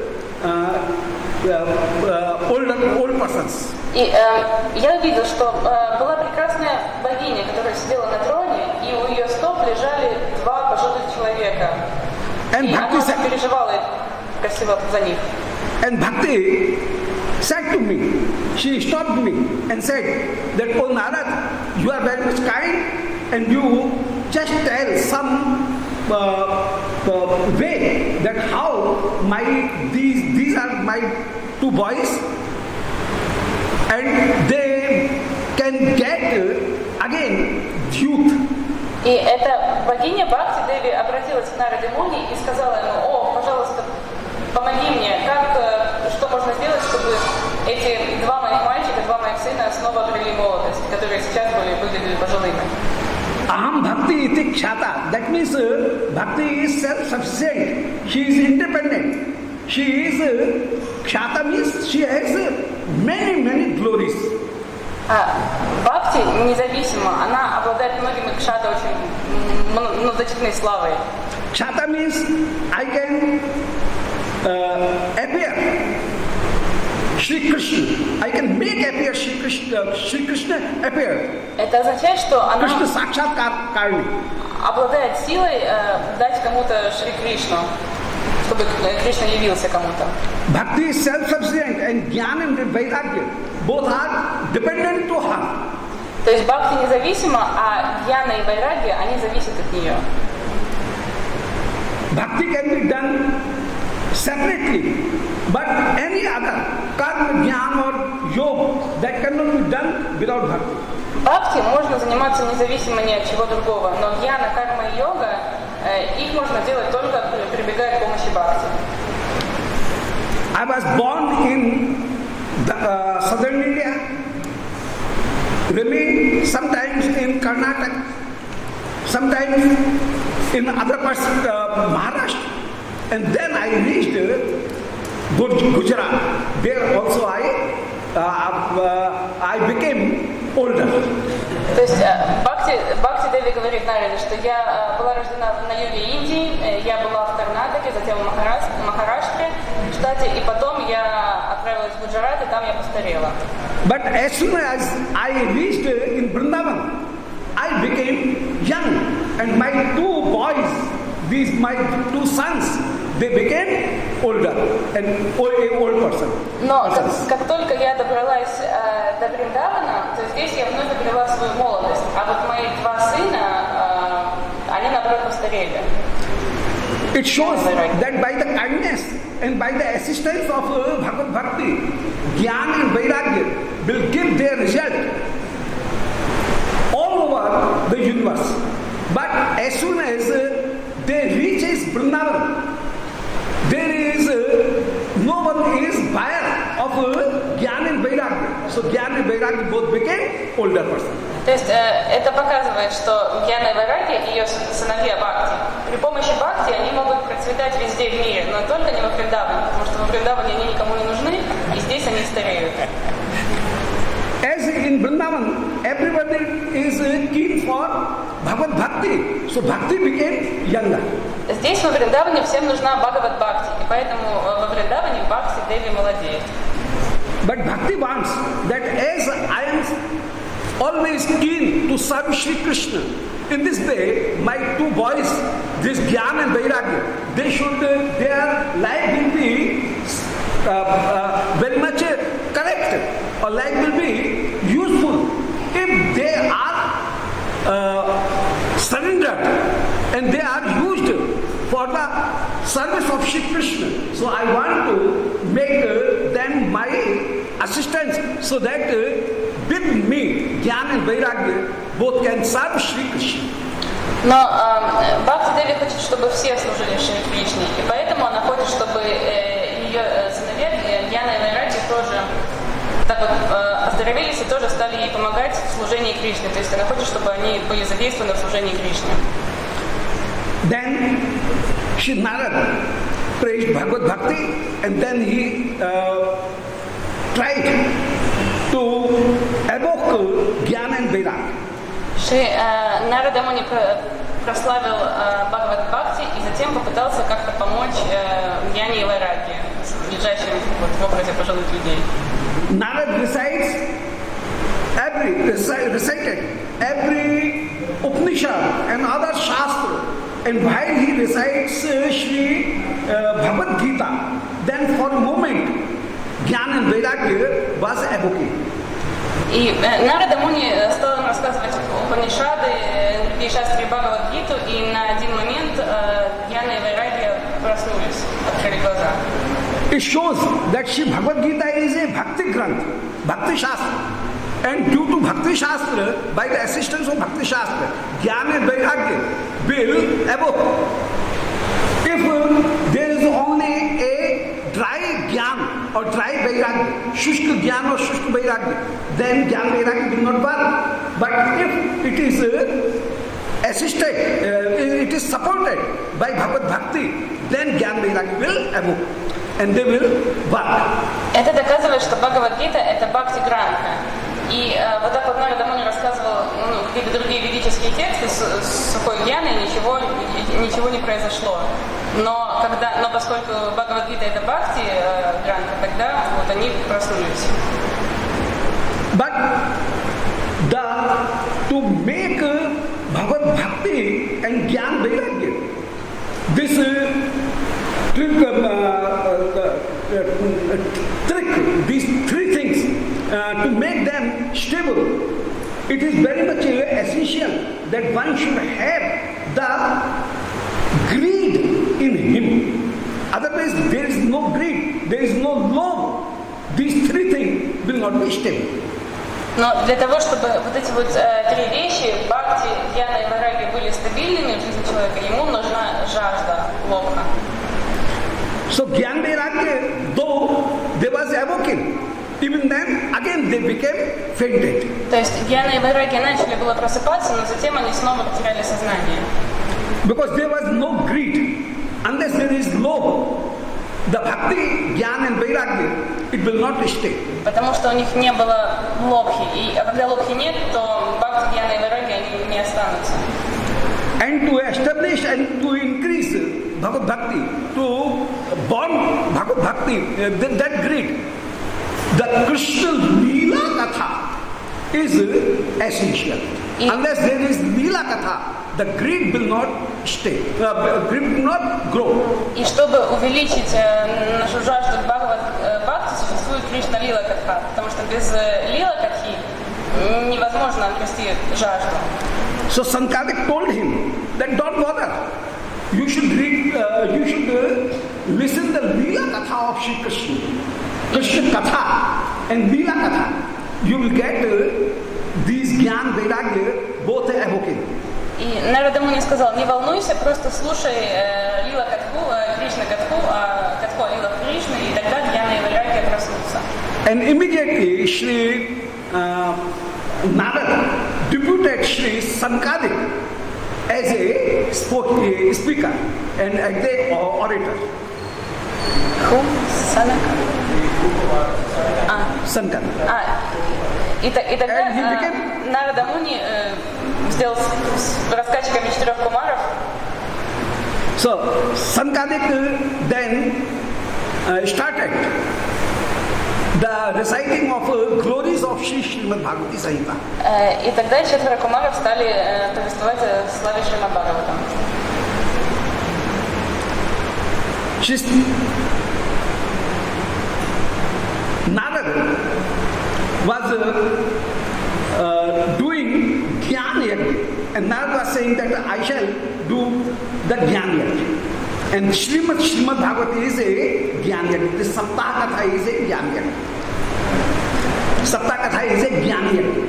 [SPEAKER 4] old persons.
[SPEAKER 2] И я увидел, что была прекрасная богиня, которая сидела на троне, и у ее стоп лежали два пожилых человека. И она очень переживала красиво за них.
[SPEAKER 4] And Bhakti said to me, she stopped me and said that, oh Narad, you are very much kind and you just tell some way that how these are my two boys and they can get again youth.
[SPEAKER 2] И эта богиня Бхакти Деви обратилась к Нараде Муни и сказала ему: о, пожалуйста, помоги мне, что можно сделать, чтобы эти два моих мальчика, два моих сына снова обрели молодость, которые сейчас выглядели пожилыми.
[SPEAKER 4] Aham Bhakti iti kshata. That means Bhakti is self-sufficient. She is independent. She is kshata means she has many glories.
[SPEAKER 2] Бхакти независимо, она обладает многими кшата очень значительной славой.
[SPEAKER 4] Kshata means I can appear Shri Krishna. I can make appear Shri Krishna appear.
[SPEAKER 2] Это означает, что она
[SPEAKER 4] Krishna Sakshat Karni.
[SPEAKER 2] Обладает силой дать кому-то Шри Кришну, чтобы Кришна явился кому-то.
[SPEAKER 4] Bhakti is self-sufficient and Jnana and Vairagya both are dependent to her.
[SPEAKER 2] То есть Бхакти независима, а Гьяна и Вайрагья, они зависят от нее.
[SPEAKER 4] Bhakti can be done separately, but any other karma, jnana or yoga that cannot be done without bhakti.
[SPEAKER 2] Бхакти можно заниматься независимо ни от чего другого, но Гьяна, карма и йога, их можно делать только прибегая к помощи Бхакти.
[SPEAKER 4] I was born in southern India, remained sometimes in Karnataka, sometimes in other parts of Maharashtra, and then I reached Gujarat. There also I became older.
[SPEAKER 2] То есть Бхакти Деви говорит Нараде, что я была рождена на юге Индии, я была в Карнатаке, затем в Махараштре, штате, и потом я отправилась в Гуджарат, и там я постарела.
[SPEAKER 4] But as soon as I reached in Vrindavan, I became young, and my two boys, my two sons, they became older and old person.
[SPEAKER 2] Но как только я добралась до Вриндавана, то здесь я вновь обрела свою молодость. А вот мои два сына они, наоборот, постарели.
[SPEAKER 4] It shows that by the kindness and by the assistance of Bhagavad Bhakti, Jnana and Vairagya will give their result all over the universe. But as soon as they reach Vrindavan, there is no one is buyer of Jnana and Vairagya. So Jnana and Vairagya both became older person.
[SPEAKER 2] То есть это показывает, что Гьяна и Вайрагья, ее сыновья Бхакти, при помощи Бхакти они могут процветать везде в мире, но только не во Вриндаване, потому что во Вриндаване они никому не нужны, и здесь они стареют.
[SPEAKER 4] As in Vrindavan, everybody is keen for Bhagavad Bhakti, so Bhakti became younger.
[SPEAKER 2] Здесь во Вриндаване всем нужна Бхагават Бхакти, и поэтому во Вриндаване Бхакти Деви молодеет.
[SPEAKER 4] But Bhakti wants that as I am always keen to serve Shri Krishna, in this way, my two boys, this Jnana and Vairagya, they should, their life will be very much correct, or life will be useful if they are surrendered and they are used for the service of Shri Krishna. So I want to make them my assistants so that with me, Jnana and Vairagya both can serve Shri Krishna.
[SPEAKER 2] Но Бхакти Деви хочет, чтобы все служили Шри Кришне, и поэтому она хочет, чтобы ее сыновья Гьяна и Вайрагья тоже так вот оздоровились и тоже стали ей помогать в служении Кришне. То есть она хочет, чтобы они были задействованы в служении Кришне.
[SPEAKER 4] Then Shri Narada praised Bhagavad Bhakti, and then he tried to evoke Jnana and Vairagya.
[SPEAKER 2] Шри Нарада Муни прославил Бхагават Бхакти и затем попытался как-то помочь Гьяне и Вайрагье, лежащим в образе пожилых людей.
[SPEAKER 4] Narada recited every Upanishad and other Shastra, and while he recites Shri Bhagavad Gita, then for a moment Jnana and Vairagya was evoking.
[SPEAKER 2] И Нарада Муни стал им рассказывать Упанишады, другие шастры Бхагавад Гиту, и на один момент Гьяна и Вайрагья проснулись, открыли глаза.
[SPEAKER 4] It shows that Shri Bhagavad Gita is a Bhakti Granth, Bhakti Shastra. And due to Bhakti Shastra, by the assistance of Bhakti Shastra, Jnana and Vairagya will evoke. If there is only a dry Jnana or dry Vairagya, Shushka Jnana or Shushka Vairagya, then Jnana Vairagya will not work. But if it is assisted, it is supported by Bhagavad Bhakti, then Jnana Vairagya will evoke and they will work.
[SPEAKER 2] Это доказывает, что Бхагавад-гита это Бхакти Гранха. И вот так вот Нарада Муни рассказывал какие-то другие ведические тексты с сухой гьяной, ничего не произошло. Но поскольку Бхагавад-гита это Бхакти Гранха, тогда вот они проснулись.
[SPEAKER 4] But to make Bhagavad Bhakti and Jnana Vairagya, this trick, these three things, to make them stable, it is very much essential that one should have the greed in him. Otherwise, there is no greed, there is no love. These three things will not be stable.
[SPEAKER 2] Но для того, чтобы вот эти вот три вещи, Бхакти, Гьяна и Вайрагья, были стабильными в жизни человека, ему нужна жажда, лобха.
[SPEAKER 4] So Jnana Vairagya, though there was evoking, even then again they became fainted.
[SPEAKER 2] То есть Гьяна и Вайрагья начали было просыпаться, но затем они снова потеряли сознание.
[SPEAKER 4] Because there was no greed. Unless there is love, the bhakti, jnana and vairagya, it will not stay.
[SPEAKER 2] Потому что у них не было лобхи. И когда лобхи нет, то бхакти, гьяна и вайрагья они не останутся.
[SPEAKER 4] And to establish and to increase Bhagavad Bhakti, to born Bhagavad Bhakti, that greed, the Krishna Leela Katha is essential. Unless there is Leela Katha, the greed will not stay, greed will not grow.
[SPEAKER 2] И чтобы увеличить нашу жажду к Бхагавад-бхакти, существует Кришна Лила Катха, потому что без Лила Катхи невозможно обрести жажду.
[SPEAKER 4] So Sankadik told him then don't bother. You should read, listen the Leela Katha of Shri Krishna. Krishna Katha and Leela Katha. You will get these Gyan Vairagya, both are evoking.
[SPEAKER 2] И Нарада Муни сказал, не волнуйся, просто слушай Лила Катху, Кришна Катху, Катху Лила Кришны, и тогда Гьяна и Вайрагья проснутся.
[SPEAKER 4] And immediately Shri Narada deputed Shri Sankadik as a speaker and as the orator.
[SPEAKER 2] Who? Санак?
[SPEAKER 4] Sankadik.
[SPEAKER 2] И тогда Нарада Муни сделал с рассказчиками 4 кумаров.
[SPEAKER 4] So Sankadik then started the reciting of glories of Shri Srimad Bhagavati Sahita.
[SPEAKER 2] И тогда 4 кумаров стали повествовать о славе Шримад Бхагаватам.
[SPEAKER 4] Narada was doing Gyan Yajna, and Narada was saying that I shall do the Gyan Yajna. And Srimad Bhagavati is a Gyan Yajna. This Saptah Katha is a Gyan Yajna. Saptah Katha is a Gyan Yajna.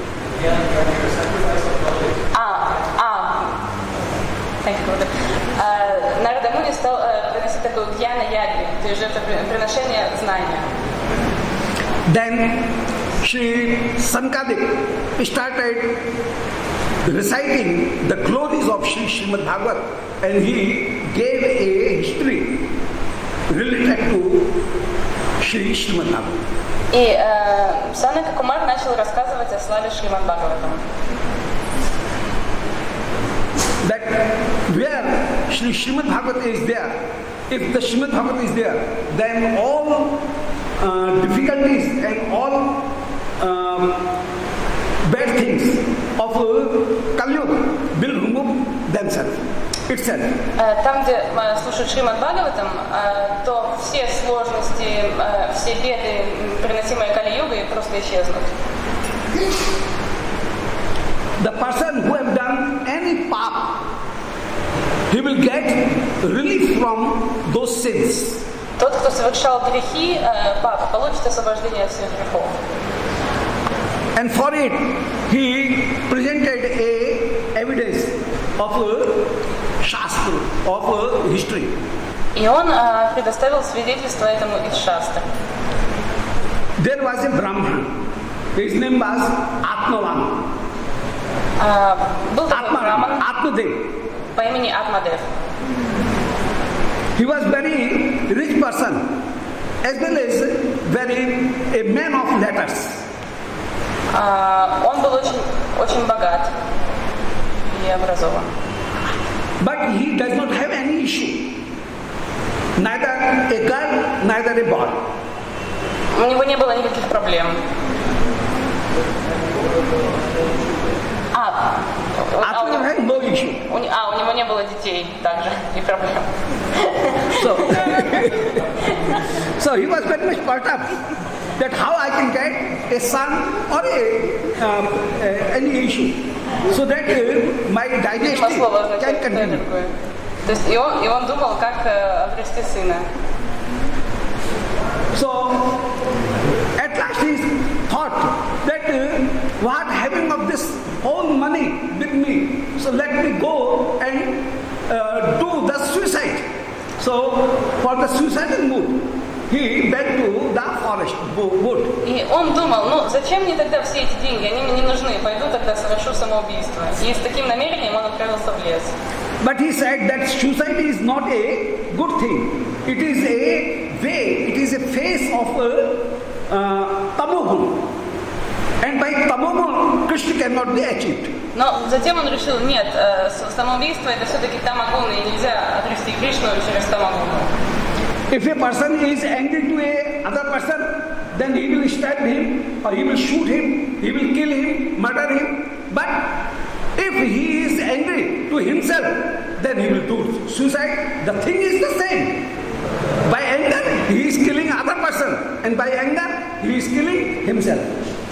[SPEAKER 2] Thank you. Нарада Муни стал приносить такую Гьяна Ягни, то есть жертвоприношение знания.
[SPEAKER 4] Then Shri Sankadik started reciting the glories of Shri Srimad Bhagavat, and he gave a history related to Shri Srimad Bhagavat.
[SPEAKER 2] И Санака Кумар начал рассказывать о славе Шримад Бхагаватам.
[SPEAKER 4] That where Shri Srimad Bhagavat is there, if the Srimad Bhagavat is there, then all difficulties and all bad things of Kali Yuga will remove themselves, itself.
[SPEAKER 2] Там, где слушают Шримад Бхагаватам, то все сложности, все беды, приносимые Кали-югой, просто исчезнут.
[SPEAKER 4] The person who have done any path, he will get relief from those sins.
[SPEAKER 2] Тот, кто совершал грехи, папа, получит освобождение от всех грехов.
[SPEAKER 4] And for it, he presented a evidence of a shastra, of a history.
[SPEAKER 2] И он предоставил свидетельство этому из шастры.
[SPEAKER 4] There was a Brahman. His name was Atmavan.
[SPEAKER 2] Был такой браман
[SPEAKER 4] Atmadev.
[SPEAKER 2] по имени Атмадев.
[SPEAKER 4] He was very rich person, as well as a man of letters.
[SPEAKER 2] Он был очень богат и образован.
[SPEAKER 4] But he does not have any issue. Neither a girl, neither a boy.
[SPEAKER 2] У него не было никаких проблем.
[SPEAKER 4] Atmadev had no issue.
[SPEAKER 2] У него не было детей также и проблем.
[SPEAKER 4] So he was very much perturbed that how I can get a son or any issue, so that my digestion can continue.
[SPEAKER 2] То есть и он думал, как обрести сына.
[SPEAKER 4] So at last he thought that what having of this whole money with me, so let me go and do the suicide. So for the suicidal mood, he went to the forest, wood.
[SPEAKER 2] И он думал, зачем мне тогда все эти деньги, они мне не нужны, пойду тогда совершу самоубийство. И с таким намерением он отправился в лес.
[SPEAKER 4] But he said that suicide is not a good thing. It is a way, it is a phase of tamogun. And by tamogun, Krishna cannot be achieved.
[SPEAKER 2] Но затем он решил, нет, самоубийство это все-таки тамагун, и нельзя обрести Кришну через тамагун.
[SPEAKER 4] If a person is angry to a other person, then he will stab him, or he will shoot him, he will kill him, murder him. But if he is angry to himself, then he will do suicide. The thing is the same. By anger, he is killing other person, and by anger, he is killing himself.
[SPEAKER 2] То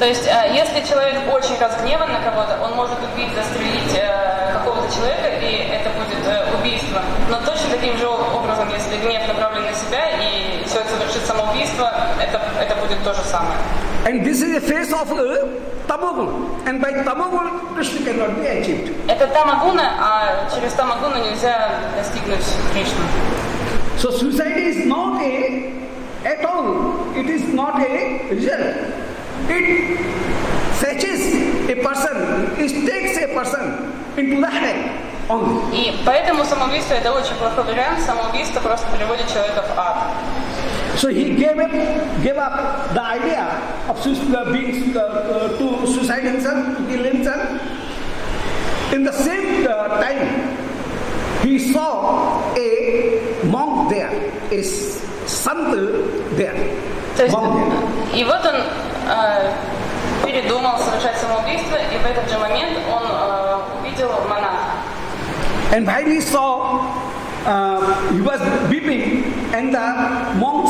[SPEAKER 2] То есть, если человек очень разгневан на кого-то, он может убить, застрелить какого-то человека, и это будет убийство. Но точно таким же образом, если гнев направлен на себя, и человек совершит самоубийство, это будет то же самое.
[SPEAKER 4] And this is a phase of tamoguna. And by tamoguna, Krishna cannot be achieved.
[SPEAKER 2] Это тамагуна, а через тамагуну нельзя достигнуть Кришну.
[SPEAKER 4] So suicide is not at all. It is not a result. It fetches a person, it takes a person into the hell only.
[SPEAKER 2] И поэтому самоубийство это очень плохой вариант. Самоубийство просто приводит человека в ад.
[SPEAKER 4] So he gave up the idea of being to suicide himself, to kill himself. In the same time, he saw a monk there, a sant there.
[SPEAKER 2] То есть, и вот он передумал совершать самоубийство, и в этот же момент он увидел монаха.
[SPEAKER 4] And while he saw, he was weeping, and the monk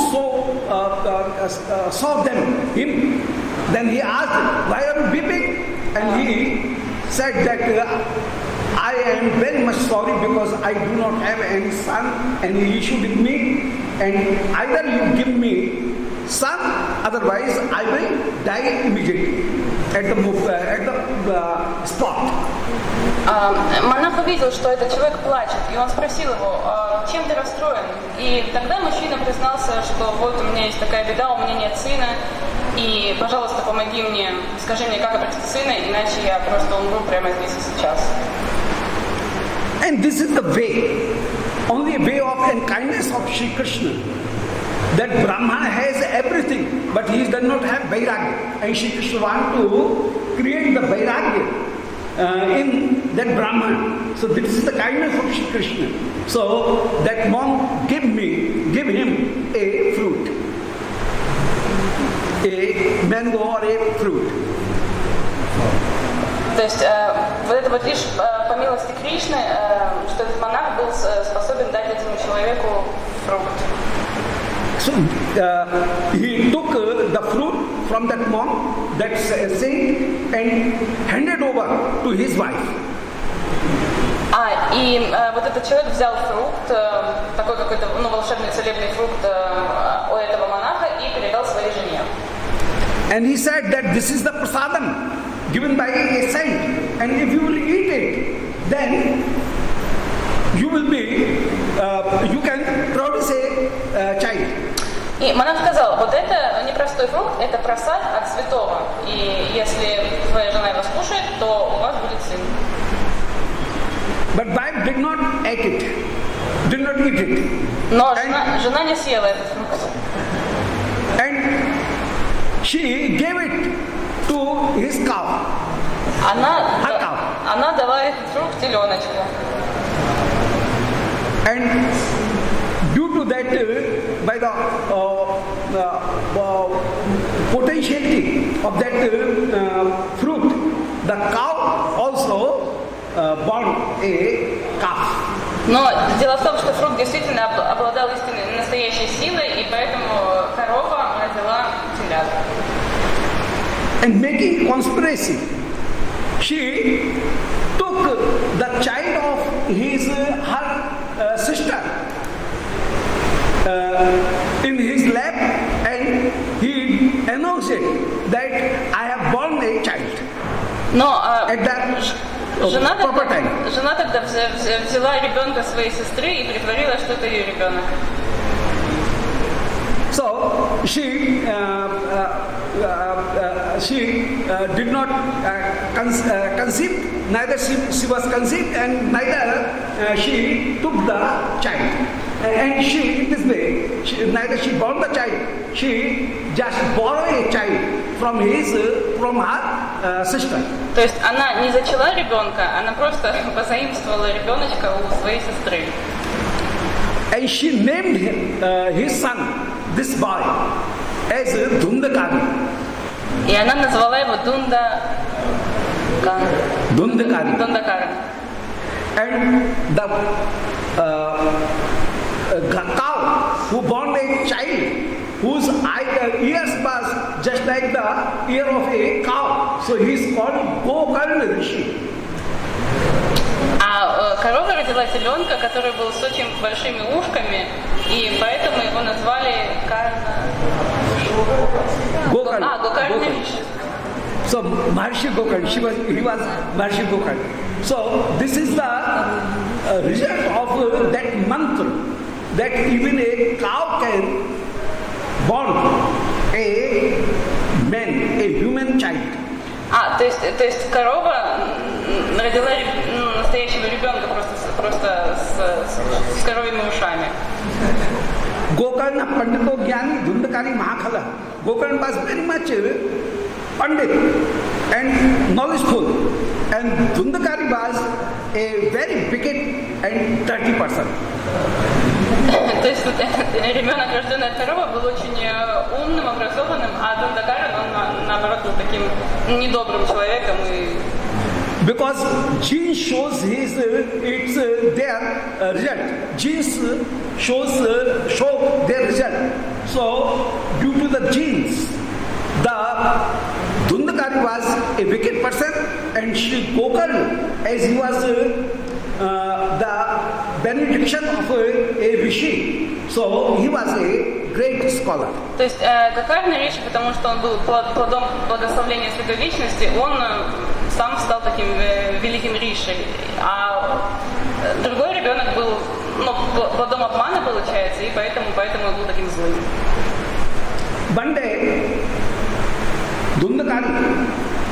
[SPEAKER 4] saw him. Then he asked, "Why are you weeping?" And he said that I am very much sorry because I do not have any son, any issue with me, and either you give me son, otherwise I will die immediately at the spot.
[SPEAKER 2] Монах увидел, что этот человек плачет, и он спросил его, чем ты расстроен? И тогда мужчина признался, что вот у меня есть такая беда, у меня нет сына, и, пожалуйста, помоги мне, скажи мне, как обрести сына, иначе я просто умру прямо здесь и сейчас.
[SPEAKER 4] And this is the way, only way of and kindness of Sri Krishna. That Brahmana has everything, but he does not have Vairagya. And Sri Krishna wants to create the Vairagya in that Brahman. So this is the kindness of Sri Krishna. So that monk give him a fruit, a mango or a fruit.
[SPEAKER 2] То есть вот это вот лишь по милости Кришны, что этот монах был способен дать этому человеку фрукт.
[SPEAKER 4] So he took the fruit from that monk, that saint, and handed over to his wife.
[SPEAKER 2] И вот этот человек взял фрукт, такой какой-то волшебный целебный фрукт у этого монаха и передал своей жене.
[SPEAKER 4] And he said that this is the prasadam given by a saint, and if you will eat it, then you will be, you can produce a child.
[SPEAKER 2] И монах сказал, вот это непростой фрукт, это просад от святого. И если твоя жена его скушает, то у вас будет сын.
[SPEAKER 4] But wife did not eat it.
[SPEAKER 2] Но жена не съела этот фрукт.
[SPEAKER 4] And she gave it to his cow.
[SPEAKER 2] Она дала этот фрукт теленочку.
[SPEAKER 4] And due to that, by the potentiality of that fruit, the cow also born a calf.
[SPEAKER 2] Но дело в том, что фрукт действительно обладал истинной настоящей силой, и поэтому корова родила телят.
[SPEAKER 4] And making conspiracy, she took the child of her sister in his lap, and he announced it that I have born a child.
[SPEAKER 2] Но
[SPEAKER 4] at that
[SPEAKER 2] жена
[SPEAKER 4] proper time.
[SPEAKER 2] Тогда взяла ребенка своей сестры и притворила, что это ее ребенок.
[SPEAKER 4] So she did not conceive, neither she was conceived, and neither she took the child. And she, in this way, neither she born the child, she just borrowed a child from her sister.
[SPEAKER 2] То есть она не зачала ребенка, она просто позаимствовала ребеночка у своей сестры.
[SPEAKER 4] And she named his son, this boy, as Dhundakari.
[SPEAKER 2] И она назвала его Dhundakari.
[SPEAKER 4] And the cow who born a child whose ears was just like the ear of a cow. So he is called Gokarna Rishi.
[SPEAKER 2] А корова родила теленка, который был с очень большими ушками, и поэтому его назвали Гокарна Риши.
[SPEAKER 4] So Maharshi Gokarna, he was Maharshi Gokarna. So this is the result of that mantra, that even a cow can born a man, a human child.
[SPEAKER 2] То есть корова родила настоящего ребенка просто с коровьими ушами.
[SPEAKER 4] Gokarna Pandito Gyani Dhundakari Mahakala. Gokarna was very much Pandit and knowledgeful, and Dhundakari was a very wicked and dirty person.
[SPEAKER 2] То есть ребенок, рожденный от коровы, был очень умным, образованным, а Dhuндакарин, он наоборот был таким недобрым человеком.
[SPEAKER 4] Because gene shows their result. Genes show their result. So due to the genes, the Dhundakari was a wicked person, and Shri Gokarna, as he was the benediction of a rishi, so he was a great scholar.
[SPEAKER 2] То есть Гокарна Риши, потому что он был плодом благословения Святой Вечности, он сам стал таким великим ришей, а другой ребенок был плодом обмана, получается, и поэтому он был таким злым.
[SPEAKER 4] One day, Dhundakari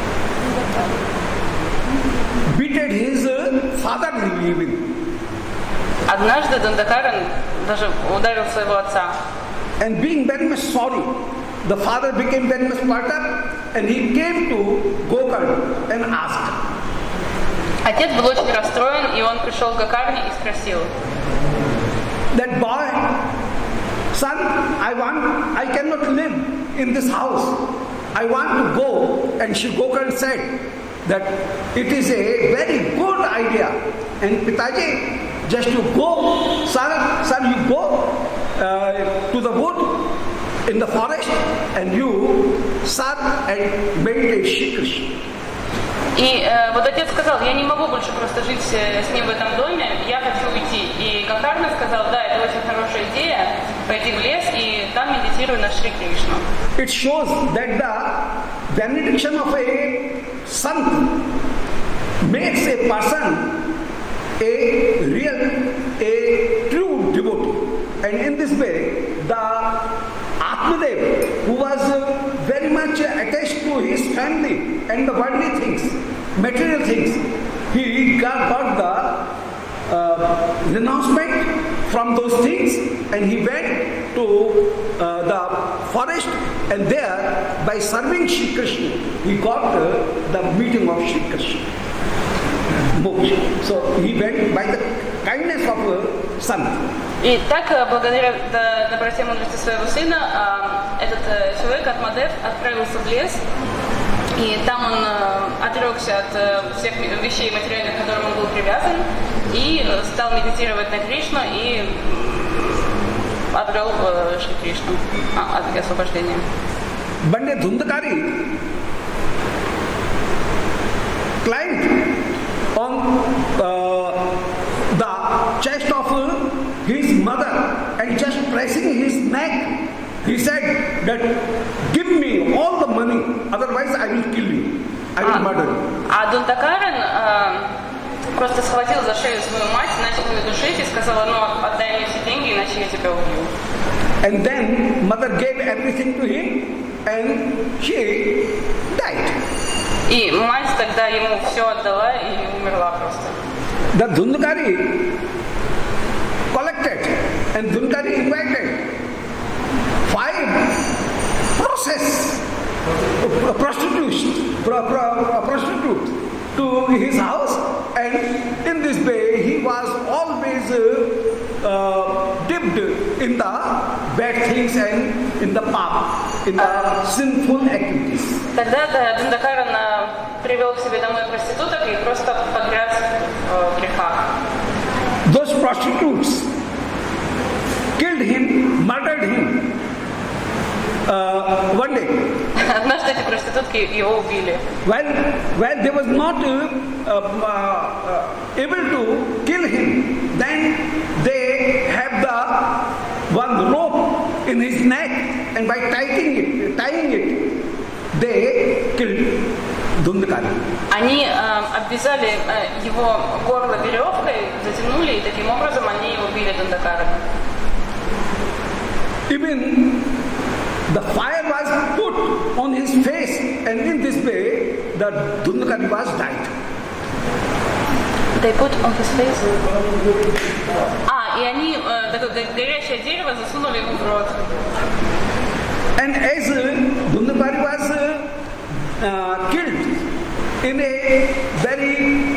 [SPEAKER 4] beated his father living.
[SPEAKER 2] Однажды Dhuндакарин даже ударил своего отца.
[SPEAKER 4] And being very much sorry, the father became very much perturbed, and he came to Gokarna and asked.
[SPEAKER 2] Отец был очень расстроен, и он пришел к Гокарне и спросил.
[SPEAKER 4] That boy, son, I cannot live in this house. I want to go. And Shri Gokarna said that it is a very good idea. And Pitaji, just to go, son, you go to the wood in the forest and you serve and meditate Shri Krishna.
[SPEAKER 2] И вот отец сказал, я не могу больше просто жить с ним в этом доме, я хочу уйти. И Гокарна сказал, да, это очень хорошая идея, пойти в лес и там медитируй на Шри Кришну.
[SPEAKER 4] It shows that the benediction of a sant makes a person a real, a true devotee. And in this way, the Atmadev, who was very much attached to his family and the worldly things, material things, he got the renouncement from those things, and he went to the forest, and there, by serving Shri Krishna, he got the meeting of Shri Krishna. So he went by the kindness of a son.
[SPEAKER 2] И так, благодаря доброте и мудрости своего сына, этот человек, Атмадев, отправился в лес, и там он отрекся от всех вещей материальных, к которым он был привязан, и стал медитировать на Кришну и обрел Шри Кришну, освобождение.
[SPEAKER 4] Bande Dhundakari climbed on the chest of his mother and just pressing his neck, he said that give me all the money, otherwise I will kill you, I will murder you.
[SPEAKER 2] А Dhuндакарин просто схватил за шею свою мать, начал ее душить и сказала, ну отдай мне все деньги, иначе я тебя убью.
[SPEAKER 4] And then mother gave everything to him and she died.
[SPEAKER 2] И мать тогда ему все отдала и умерла просто.
[SPEAKER 4] The Dhundakari collected and Dhundakari invited 5 prostitutes to his house, and in this way he was always dipped in the bad things and in the path, in the sinful activities.
[SPEAKER 2] Тогда Dhuндакарин привел к себе домой проституток и просто погряз в грехах.
[SPEAKER 4] Those prostitutes killed him, murdered one day.
[SPEAKER 2] Однажды эти проститутки его убили.
[SPEAKER 4] While they was not able to kill him, then they have the one rope in his neck, and by tying it, they killed Dhundakari.
[SPEAKER 2] Они обвязали его горло веревкой, затянули, и таким образом они убили Dhuндакара.
[SPEAKER 4] Even the fire was put on his face, and in this way, the Dhundakari was died.
[SPEAKER 2] They put on his face? И они такое горящее дерево засунули ему в рот.
[SPEAKER 4] And as Dhundakari was killed in a very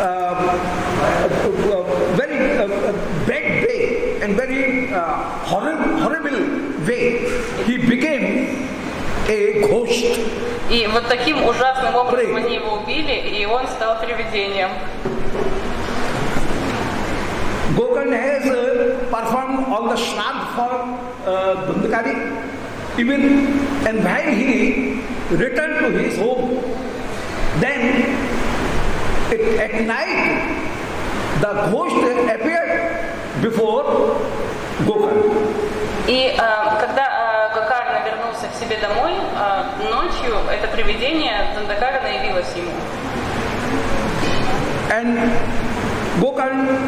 [SPEAKER 4] bad way and very horrible way, he became a ghost.
[SPEAKER 2] И вот таким ужасным образом они его убили, и он стал привидением.
[SPEAKER 4] Gokarna has performed all the shraddh for Dhundakari. Even and while he returned to his home, then at night the ghost appeared before Gokarna.
[SPEAKER 2] И когда Гокарна вернулся к себе домой, ночью это привидение Dhuндакарна явилось ему.
[SPEAKER 4] And Gokarna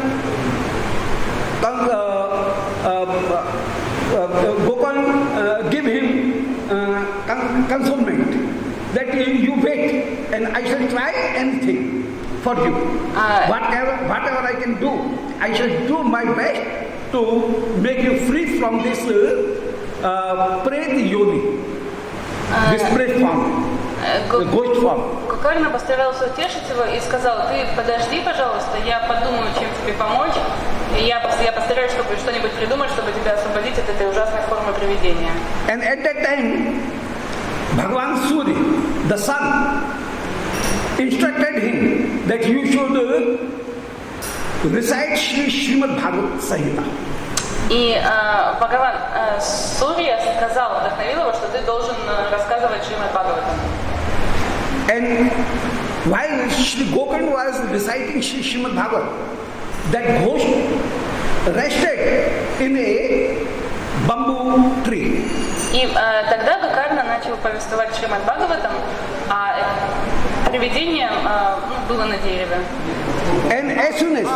[SPEAKER 4] give him consolation that you wait and I shall try anything for you. Whatever I can do, I shall do my best to make you free from this Pret Yoni, this Pret form, the ghost form.
[SPEAKER 2] Гокарна постарался утешить его и сказал: ты подожди, пожалуйста, я подумаю, чем тебе помочь. И я постараюсь, чтобы что-нибудь придумать, чтобы тебя освободить от этой ужасной формы привидения.
[SPEAKER 4] And at that time, Bhagavan Surya, the sun, instructed him that you should recite Srimad Bhagavad Samhita.
[SPEAKER 2] И Бхагаван Сурья сказал, вдохновил его, что ты должен рассказывать Шримад Бхагаватам.
[SPEAKER 4] And while Shri Gokarna was reciting Srimad Bhagavatam, that ghost rested in a bamboo tree.
[SPEAKER 2] И тогда Гокарна начал повествовать Шримад Бхагаватам, а привидение было на дереве.
[SPEAKER 4] And as soon as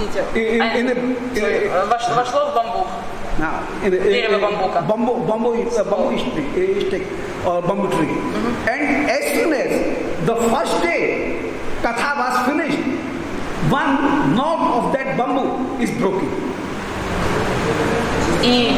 [SPEAKER 2] вошло в бамбук. Дерево бамбука.
[SPEAKER 4] Bamboo stick or bamboo tree. And as soon as the first day Katha was finished, one knob of that bamboo is broken.
[SPEAKER 2] И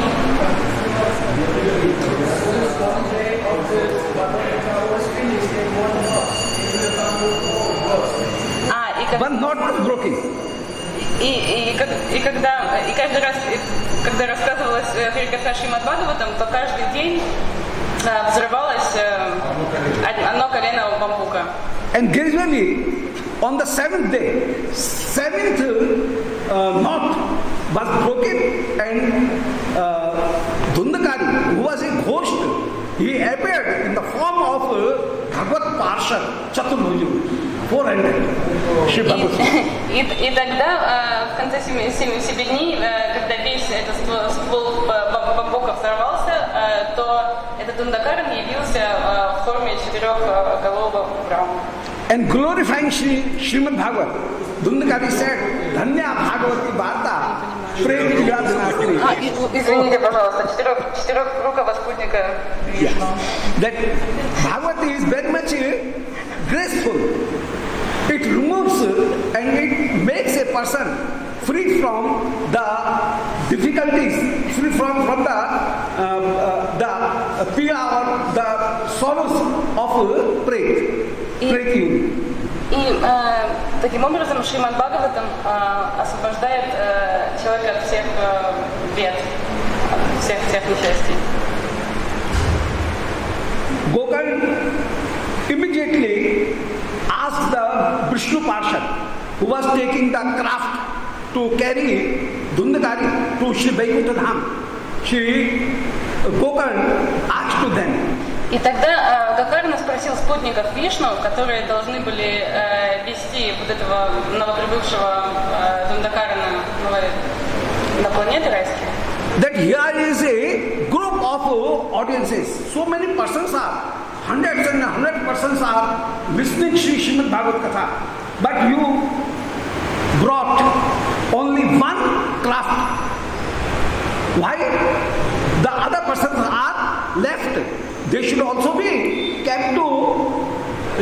[SPEAKER 4] one knot was broken.
[SPEAKER 2] И каждый раз, когда рассказывалось Харикатха Шримад Бхагаватам, то каждый день взрывалось одно колено бамбука.
[SPEAKER 4] And gradually, on the seventh day, seventh knot was broken, and Dhundakari, who was a ghost, he appeared in the form of Bhagavad Parshad Chaturmurju. 400.
[SPEAKER 2] И тогда, в конце 7 дней, когда весь этот ствол бамбука взорвался, то этот Dhuндакарн явился в форме 4-голового Брахмы.
[SPEAKER 4] And glorifying Srimad Bhagavat, Dhundakari said, Dhanya Bhagavati Bharta, Prem Vigadhanakri.
[SPEAKER 2] Извините, пожалуйста, четырехрукого спутника Вишну.
[SPEAKER 4] That Bhagavati is very much graceful. It removes and it makes a person free from the difficulties, free from the pira or the sorrows of Pret.
[SPEAKER 2] И таким образом Шримад Бхагаватам освобождает человека от всех бед, от всех несчастий.
[SPEAKER 4] Gokarna immediately asked the Vishnu Parshad, who was taking the craft to carry Dhundakari to Shri Vaikuntha Dham. Shri Gokarna asked to them.
[SPEAKER 2] И тогда Гокарна спросил спутников Вишну, которые должны были вести вот этого новоприбывшего Дундакарана на планеты райские.
[SPEAKER 4] That here is a group of audiences. So many persons are, hundreds and hundred persons are listening to Srimad Bhagavad Katha. But you brought only one craft. Why? The other persons are left. They should also be kept to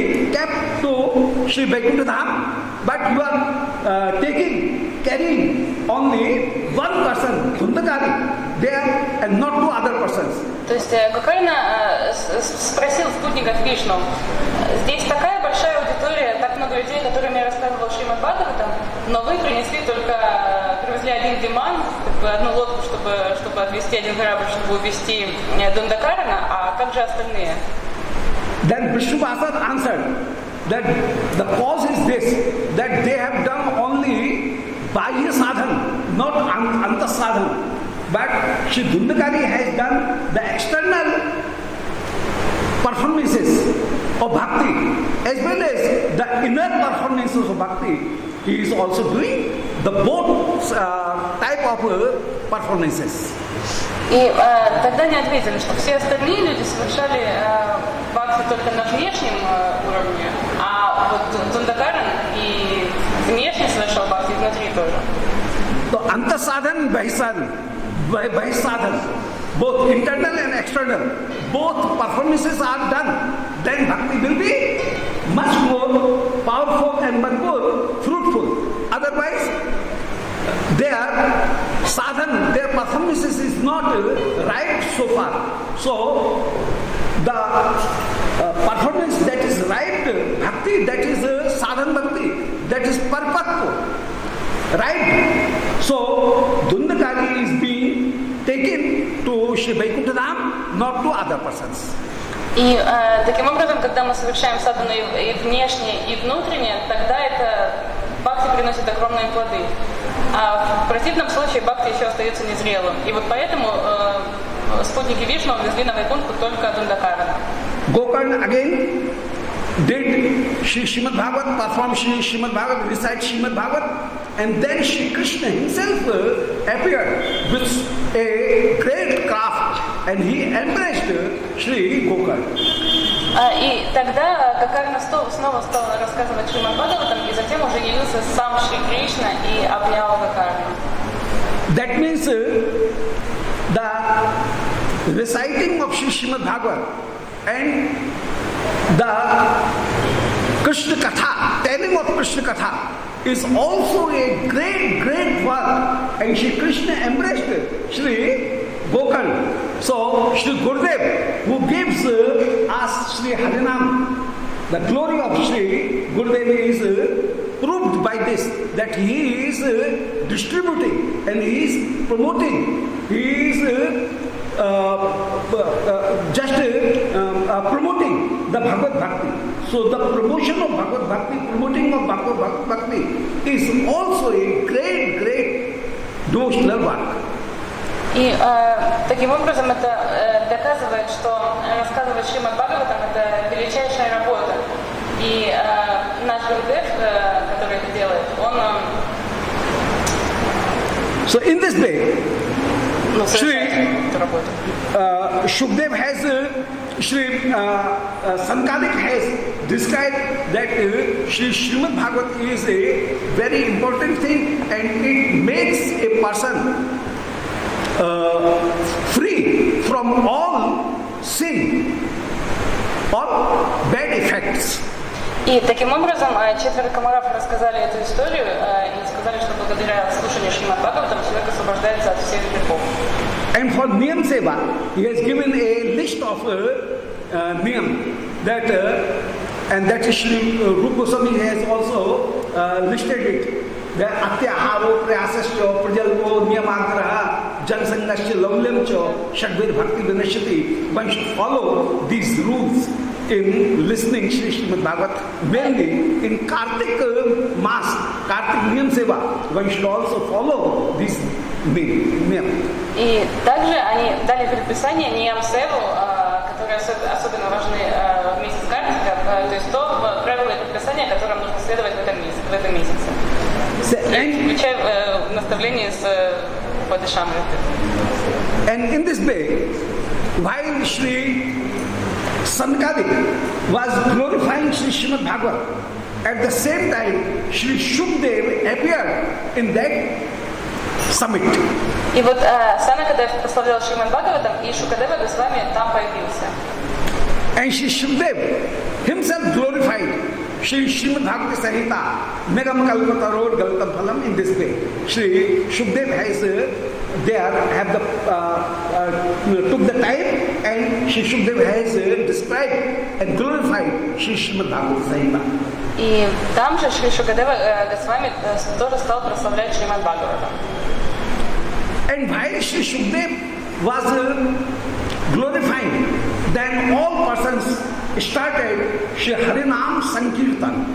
[SPEAKER 4] Shri Vaikuntha Dham. But you are carrying only one person, Dhundakari, there and not two other persons.
[SPEAKER 2] То есть Гокарна спросил спутников Вишну, здесь такая большая аудитория, так много людей, которыми я рассказывал Шримад Бхагаватам, но вы привезли один диман, одну лодку, чтобы отвезти один корабль, чтобы увезти Дундакарана, а как же остальные?
[SPEAKER 4] Then Vishnuprasad answered that the cause is this, that they have done only Bahya Sadhan, not Anta Sadhan. But Shri Dhundakari has done the external performances of bhakti as well as the inner performances of bhakti. He is also doing the both type of performances.
[SPEAKER 2] И тогда они ответили, что все остальные люди совершали бхакти только на внешнем уровне, а вот Дундакаран и внешне совершал бхакти, и внутри тоже.
[SPEAKER 4] So Antasadhan, Bahisadhan, both internal and external, both performances are done. Then bhakti will be much more powerful and much more fruitful. Otherwise, their sadhan, their performances is not right so far. So, the performance that is right, bhakti, that is sadhan bhakti, that is purposeful. Right? So, Dundakari is being taken to Shri Vaikuntha Dham, not to other persons.
[SPEAKER 2] И таким образом, когда мы совершаем садхану и внешне, и внутренне, тогда это бхакти приносит огромные плоды. А в противном случае бхакти еще остается незрелым. И вот поэтому спутники Вишну везли на Вайкунтху только Дундакарана.
[SPEAKER 4] Gokarna again did Srimad Bhagavat, perform Srimad Bhagavat, recite Srimad Bhagavat, and then Shri Krishna himself appeared with a great craft and he embraced Shri Gokarna.
[SPEAKER 2] И тогда Гокарна снова стал рассказывать Шримад Бхагаватам, и затем уже явился сам Шри Кришна и обнял Гокарну.
[SPEAKER 4] That means the reciting of Srimad Bhagavat and the Krishna Katha, telling of Krishna Katha, is also a great work, and Shri Krishna embraced Shri Gokarna. So Shri Gurudev, who gives us Shri Harinam, the glory of Shri Gurudev is proved by this, that he is distributing and he is promoting, he is promoting the Bhagavad Bhakti. So the promotion of Bhagavad Bhakti, promoting of Bhagavad Bhakti is also a great devotional work.
[SPEAKER 2] И таким образом это доказывает, что рассказывать Шримад Бхагаватам это величайшая работа. И наш Гурудев, который это делает, он...
[SPEAKER 4] So in this way, Shukdev has, Shri Sankalik has described that Shri Srimad Bhagavat is a very important thing and it makes a person free from all sin or bad effects.
[SPEAKER 2] И таким образом четверо комаров рассказали эту историю и сказали, что благодаря слушанию Шримад Бхагаватам человек освобождается от всех грехов.
[SPEAKER 4] And for Niyam Seva, he has given a list of Niyam that and that Shri Rupa Goswami has also listed it. The Atyaharo Prayasasya Prajalpo Niyamagraha Jansangasya Laulyamcha Shadvir Bhakti Vinashyati. One should follow these rules. in listening Shri Srimad Bhagavat, mainly in Kartik Mass, Kartik Niyam Seva, one should also follow this niyam.
[SPEAKER 2] И также они дали предписание Ниям Севу, которые особенно важны в месяц Картика, то есть то правило и предписание, которым нужно следовать в этом месяце. Включая наставление с Падишамры.
[SPEAKER 4] And in this way, while Shri Sankadik was glorifying Shri Srimad Bhagavat, at the same time Shri Shukdev appeared in that summit.
[SPEAKER 2] И вот Санакадев прославлял Шримад Бхагаватам, и Шукадева Госвами там появился.
[SPEAKER 4] And Shri Shukdev himself glorified Shri Srimad Bhagavata Sahita Megam Kalpata Road Galatam Phalam in this way. Shri Shukdev has took the time, and Shri Shukdev has described and glorified Shri Srimad Bhagavata Sahita.
[SPEAKER 2] И там же Шри Шукадева Госвами тоже стал прославлять Шримад Бхагаватам.
[SPEAKER 4] And while Shri Shukdev was glorifying, then all persons started Shri Harinam Sankirtan.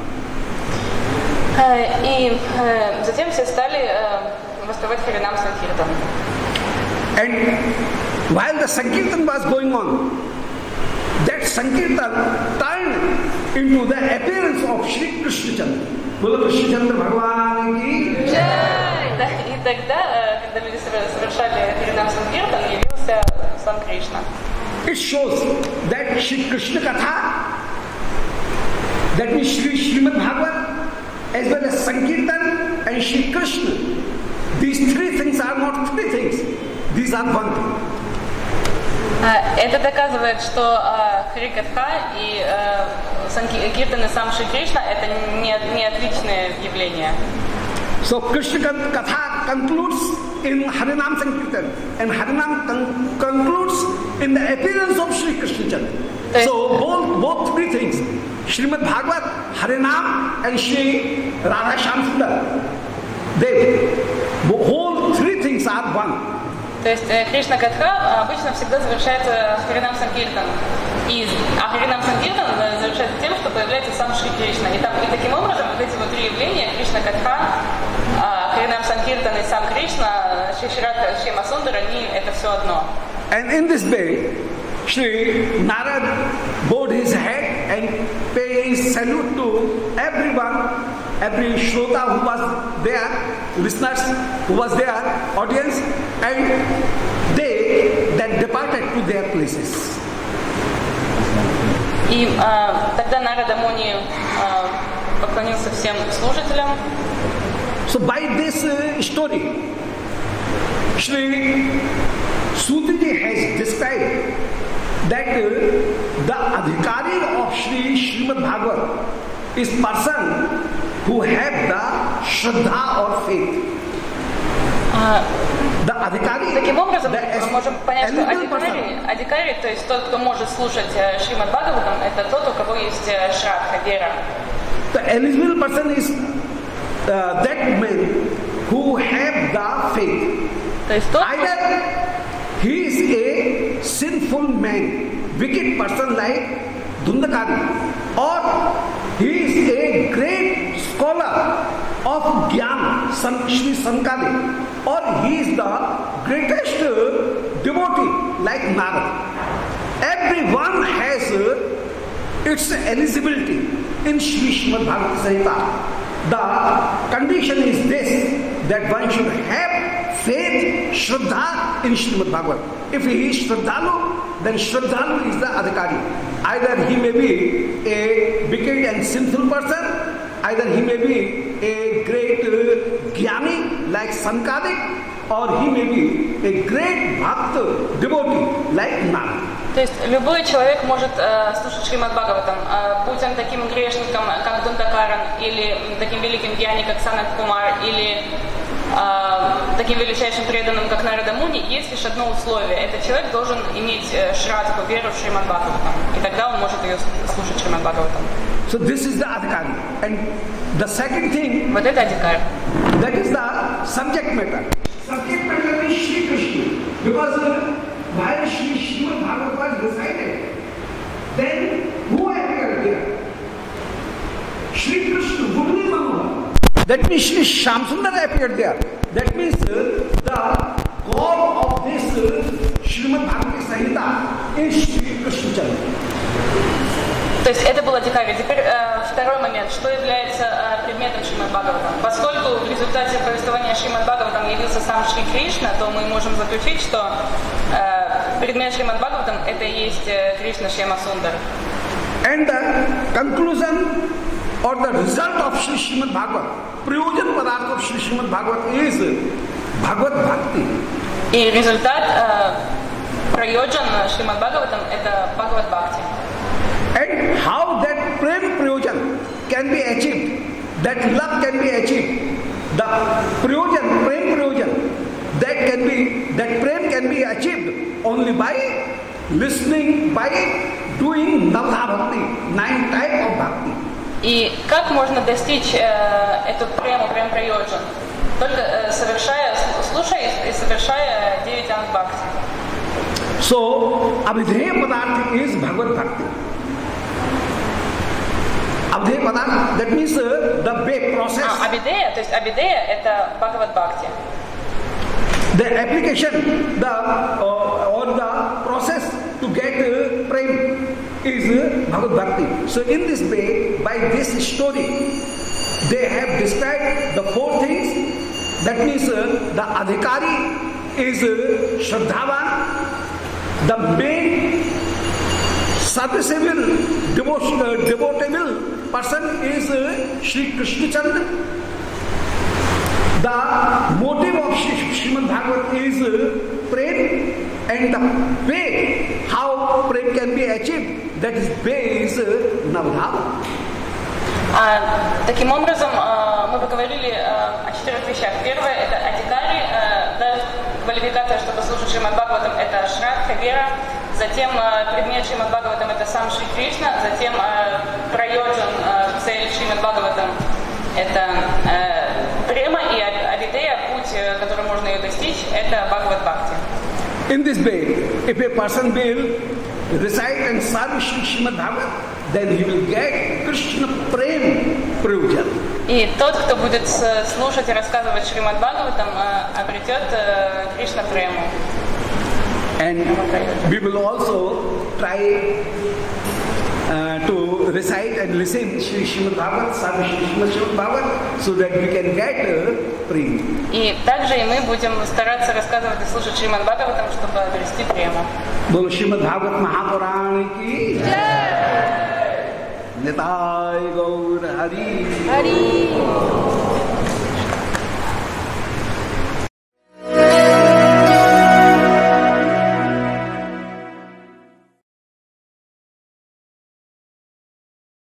[SPEAKER 2] И затем все стали воспевать Харинам Санкиртан.
[SPEAKER 4] And while the Sankirtan was going on, that Sankirtan turned into the appearance of Shri Krishna Chandra. Bolo Krishna Chandra Bhagavan ki
[SPEAKER 2] Jai! И тогда, когда люди совершали Харинам Санкиртан, явился сам Кришна.
[SPEAKER 4] It shows that Shri Krishna Katha, that means Shri Srimad Bhagavat, as well as Sankirtan and Shri Krishna, these three things are not three things, these are one thing.
[SPEAKER 2] Это доказывает, что Харикатха и Санкиртан и сам Шри Кришна это не отличные явления.
[SPEAKER 4] So Krishna Katha concludes in Harinam Sankirtan, and Harinam concludes in the appearance of Shri Krishna Chandra. So both three things, Srimad Bhagavat, Harinam and Shri Radha Shamsundar, they whole three things are one.
[SPEAKER 2] То есть Кришна Катха обычно всегда завершается Харинам Санкиртан. А Харинам Санкиртан завершается тем, что появляется сам Шри Кришна. И таким образом вот эти вот три явления, Кришна Катха, Харинам Санкиртан и сам Кришна, Шри Шридхар, Шри Масундар, они это все одно.
[SPEAKER 4] And in this way, Shri Narad bowed his head and paid his salute to everyone, every Shrota who was there, listeners who was there, audience, and they then departed to their places.
[SPEAKER 2] И тогда Нарада Муни поклонился всем служителям.
[SPEAKER 4] So by this story, Shri Sudiji has described that the adhikari of Shri Srimad Bhagavat is person who have the Shraddha or faith. The adhikari,
[SPEAKER 2] таким образом, мы можем понять, что адhikari, то есть тот, кто может слушать Шримад Бхагаватам, это тот, у кого есть шрадха, вера.
[SPEAKER 4] The eligible person is that man who have the faith.
[SPEAKER 2] То есть тот,
[SPEAKER 4] either he is a sinful man, wicked person like Dundakari, or he is a great scholar of Gyan, Shri Sankali, or he is the greatest devotee like Narad. Everyone has its eligibility in Shri Srimad Bhagavata Samhita. The condition is this, that one should have faith, Shraddha in Srimad Bhagavat. If he is Shraddhalu, then Shraddhalu is the adhikari. Either he may be a wicked and sinful person, either he may be a great Jnani like Sankadik, or he may be a great Bhakta devotee like Narad.
[SPEAKER 2] То есть любой человек может слушать Шримад Бхагаватам, будь он таким грешником, как Дундакаран, или таким великим гьяни, как Санат Кумар, или таким величайшим преданным, как Нарада Муни, есть лишь одно условие. Этот человек должен иметь шрадху, веру в Шримад Бхагаватам, и тогда он может ее слушать Шримад Бхагаватам.
[SPEAKER 4] So this is the adhikari. And the second thing,
[SPEAKER 2] вот это адhikari.
[SPEAKER 4] That is the subject matter. Subject matter is Shri Krishna. Because while Shri Srimad Bhagavat was recited, then who That means Sri Shyamsundar appeared there. That means the God of this Srimad Bhagavata Samhita is Sri Krishna Chandra.
[SPEAKER 2] То есть это было Адикари. Теперь второй момент. Что является предметом Шримад Бхагаватам? Поскольку в результате повествования Шримад Бхагаватам явился сам Шри Кришна, то мы можем заключить, что предмет Шримад Бхагаватам это и есть Кришна Шьяма Сундар.
[SPEAKER 4] And the conclusion or the result of Sri Srimad Bhagavat, Prayojan Padartha of Sri Srimad Bhagavat is Bhagavad Bhakti.
[SPEAKER 2] И результат Prayojan Шримад Бхагаватам это Бхагавад Бхакти.
[SPEAKER 4] And how that prem prayojan can be achieved, that love can be achieved, the prayojan, prem prayojan, that prem can be achieved only by listening, by doing navdha bhakti, 9 types of bhakti.
[SPEAKER 2] И как можно достичь эту прем праyojan? Только слушая и совершая 9 анг бхакти.
[SPEAKER 4] So, Abhideya Padartha is Bhagavad Bhakti. Abhideya Padartha, that means the way process.
[SPEAKER 2] Абидея, то есть Абидея это Бхагавад Бхакти.
[SPEAKER 4] The application, or the process to get prem is Bhagavad Bhakti. So in this way, by this story, they have described the 4 things. That means the Adhikari is Shraddhavan, the main serviceable, devotable person is Sri Krishna Chandra. The motive of Srimad Bhagavat is prem, and the way how prem can be achieved, that is way is Navdha.
[SPEAKER 2] Таким образом, мы поговорили о 4 вещах. Первое – это Адикари, квалификация, чтобы слушать Шримад Бхагаватам – это Шрадха, вера. Затем предмет Шримад Бхагаватам – это сам Шри Кришна. Затем Праyojan, цель Шримад Бхагаватам – это према, и Авидея, путь, который можно ее достичь, это Бхагавад Бхакти.
[SPEAKER 4] In this way, if a person will recite and serve Srimad Bhagavat, then he will get Krishna Prem Prayojan.
[SPEAKER 2] И тот, кто будет слушать и рассказывать Шримад Бхагаватам, обретет Кришна Прему.
[SPEAKER 4] And we will also try to recite and listen Srimad Bhagavat, serve Srimad Bhagavat, so that we can get Prem.
[SPEAKER 2] И также и мы будем стараться рассказывать и слушать Шримад Бхагаватам, чтобы обрести Прему.
[SPEAKER 4] Bolo Srimad Bhagavat Mahapurana ki Jai. Nitai Gaur Hari.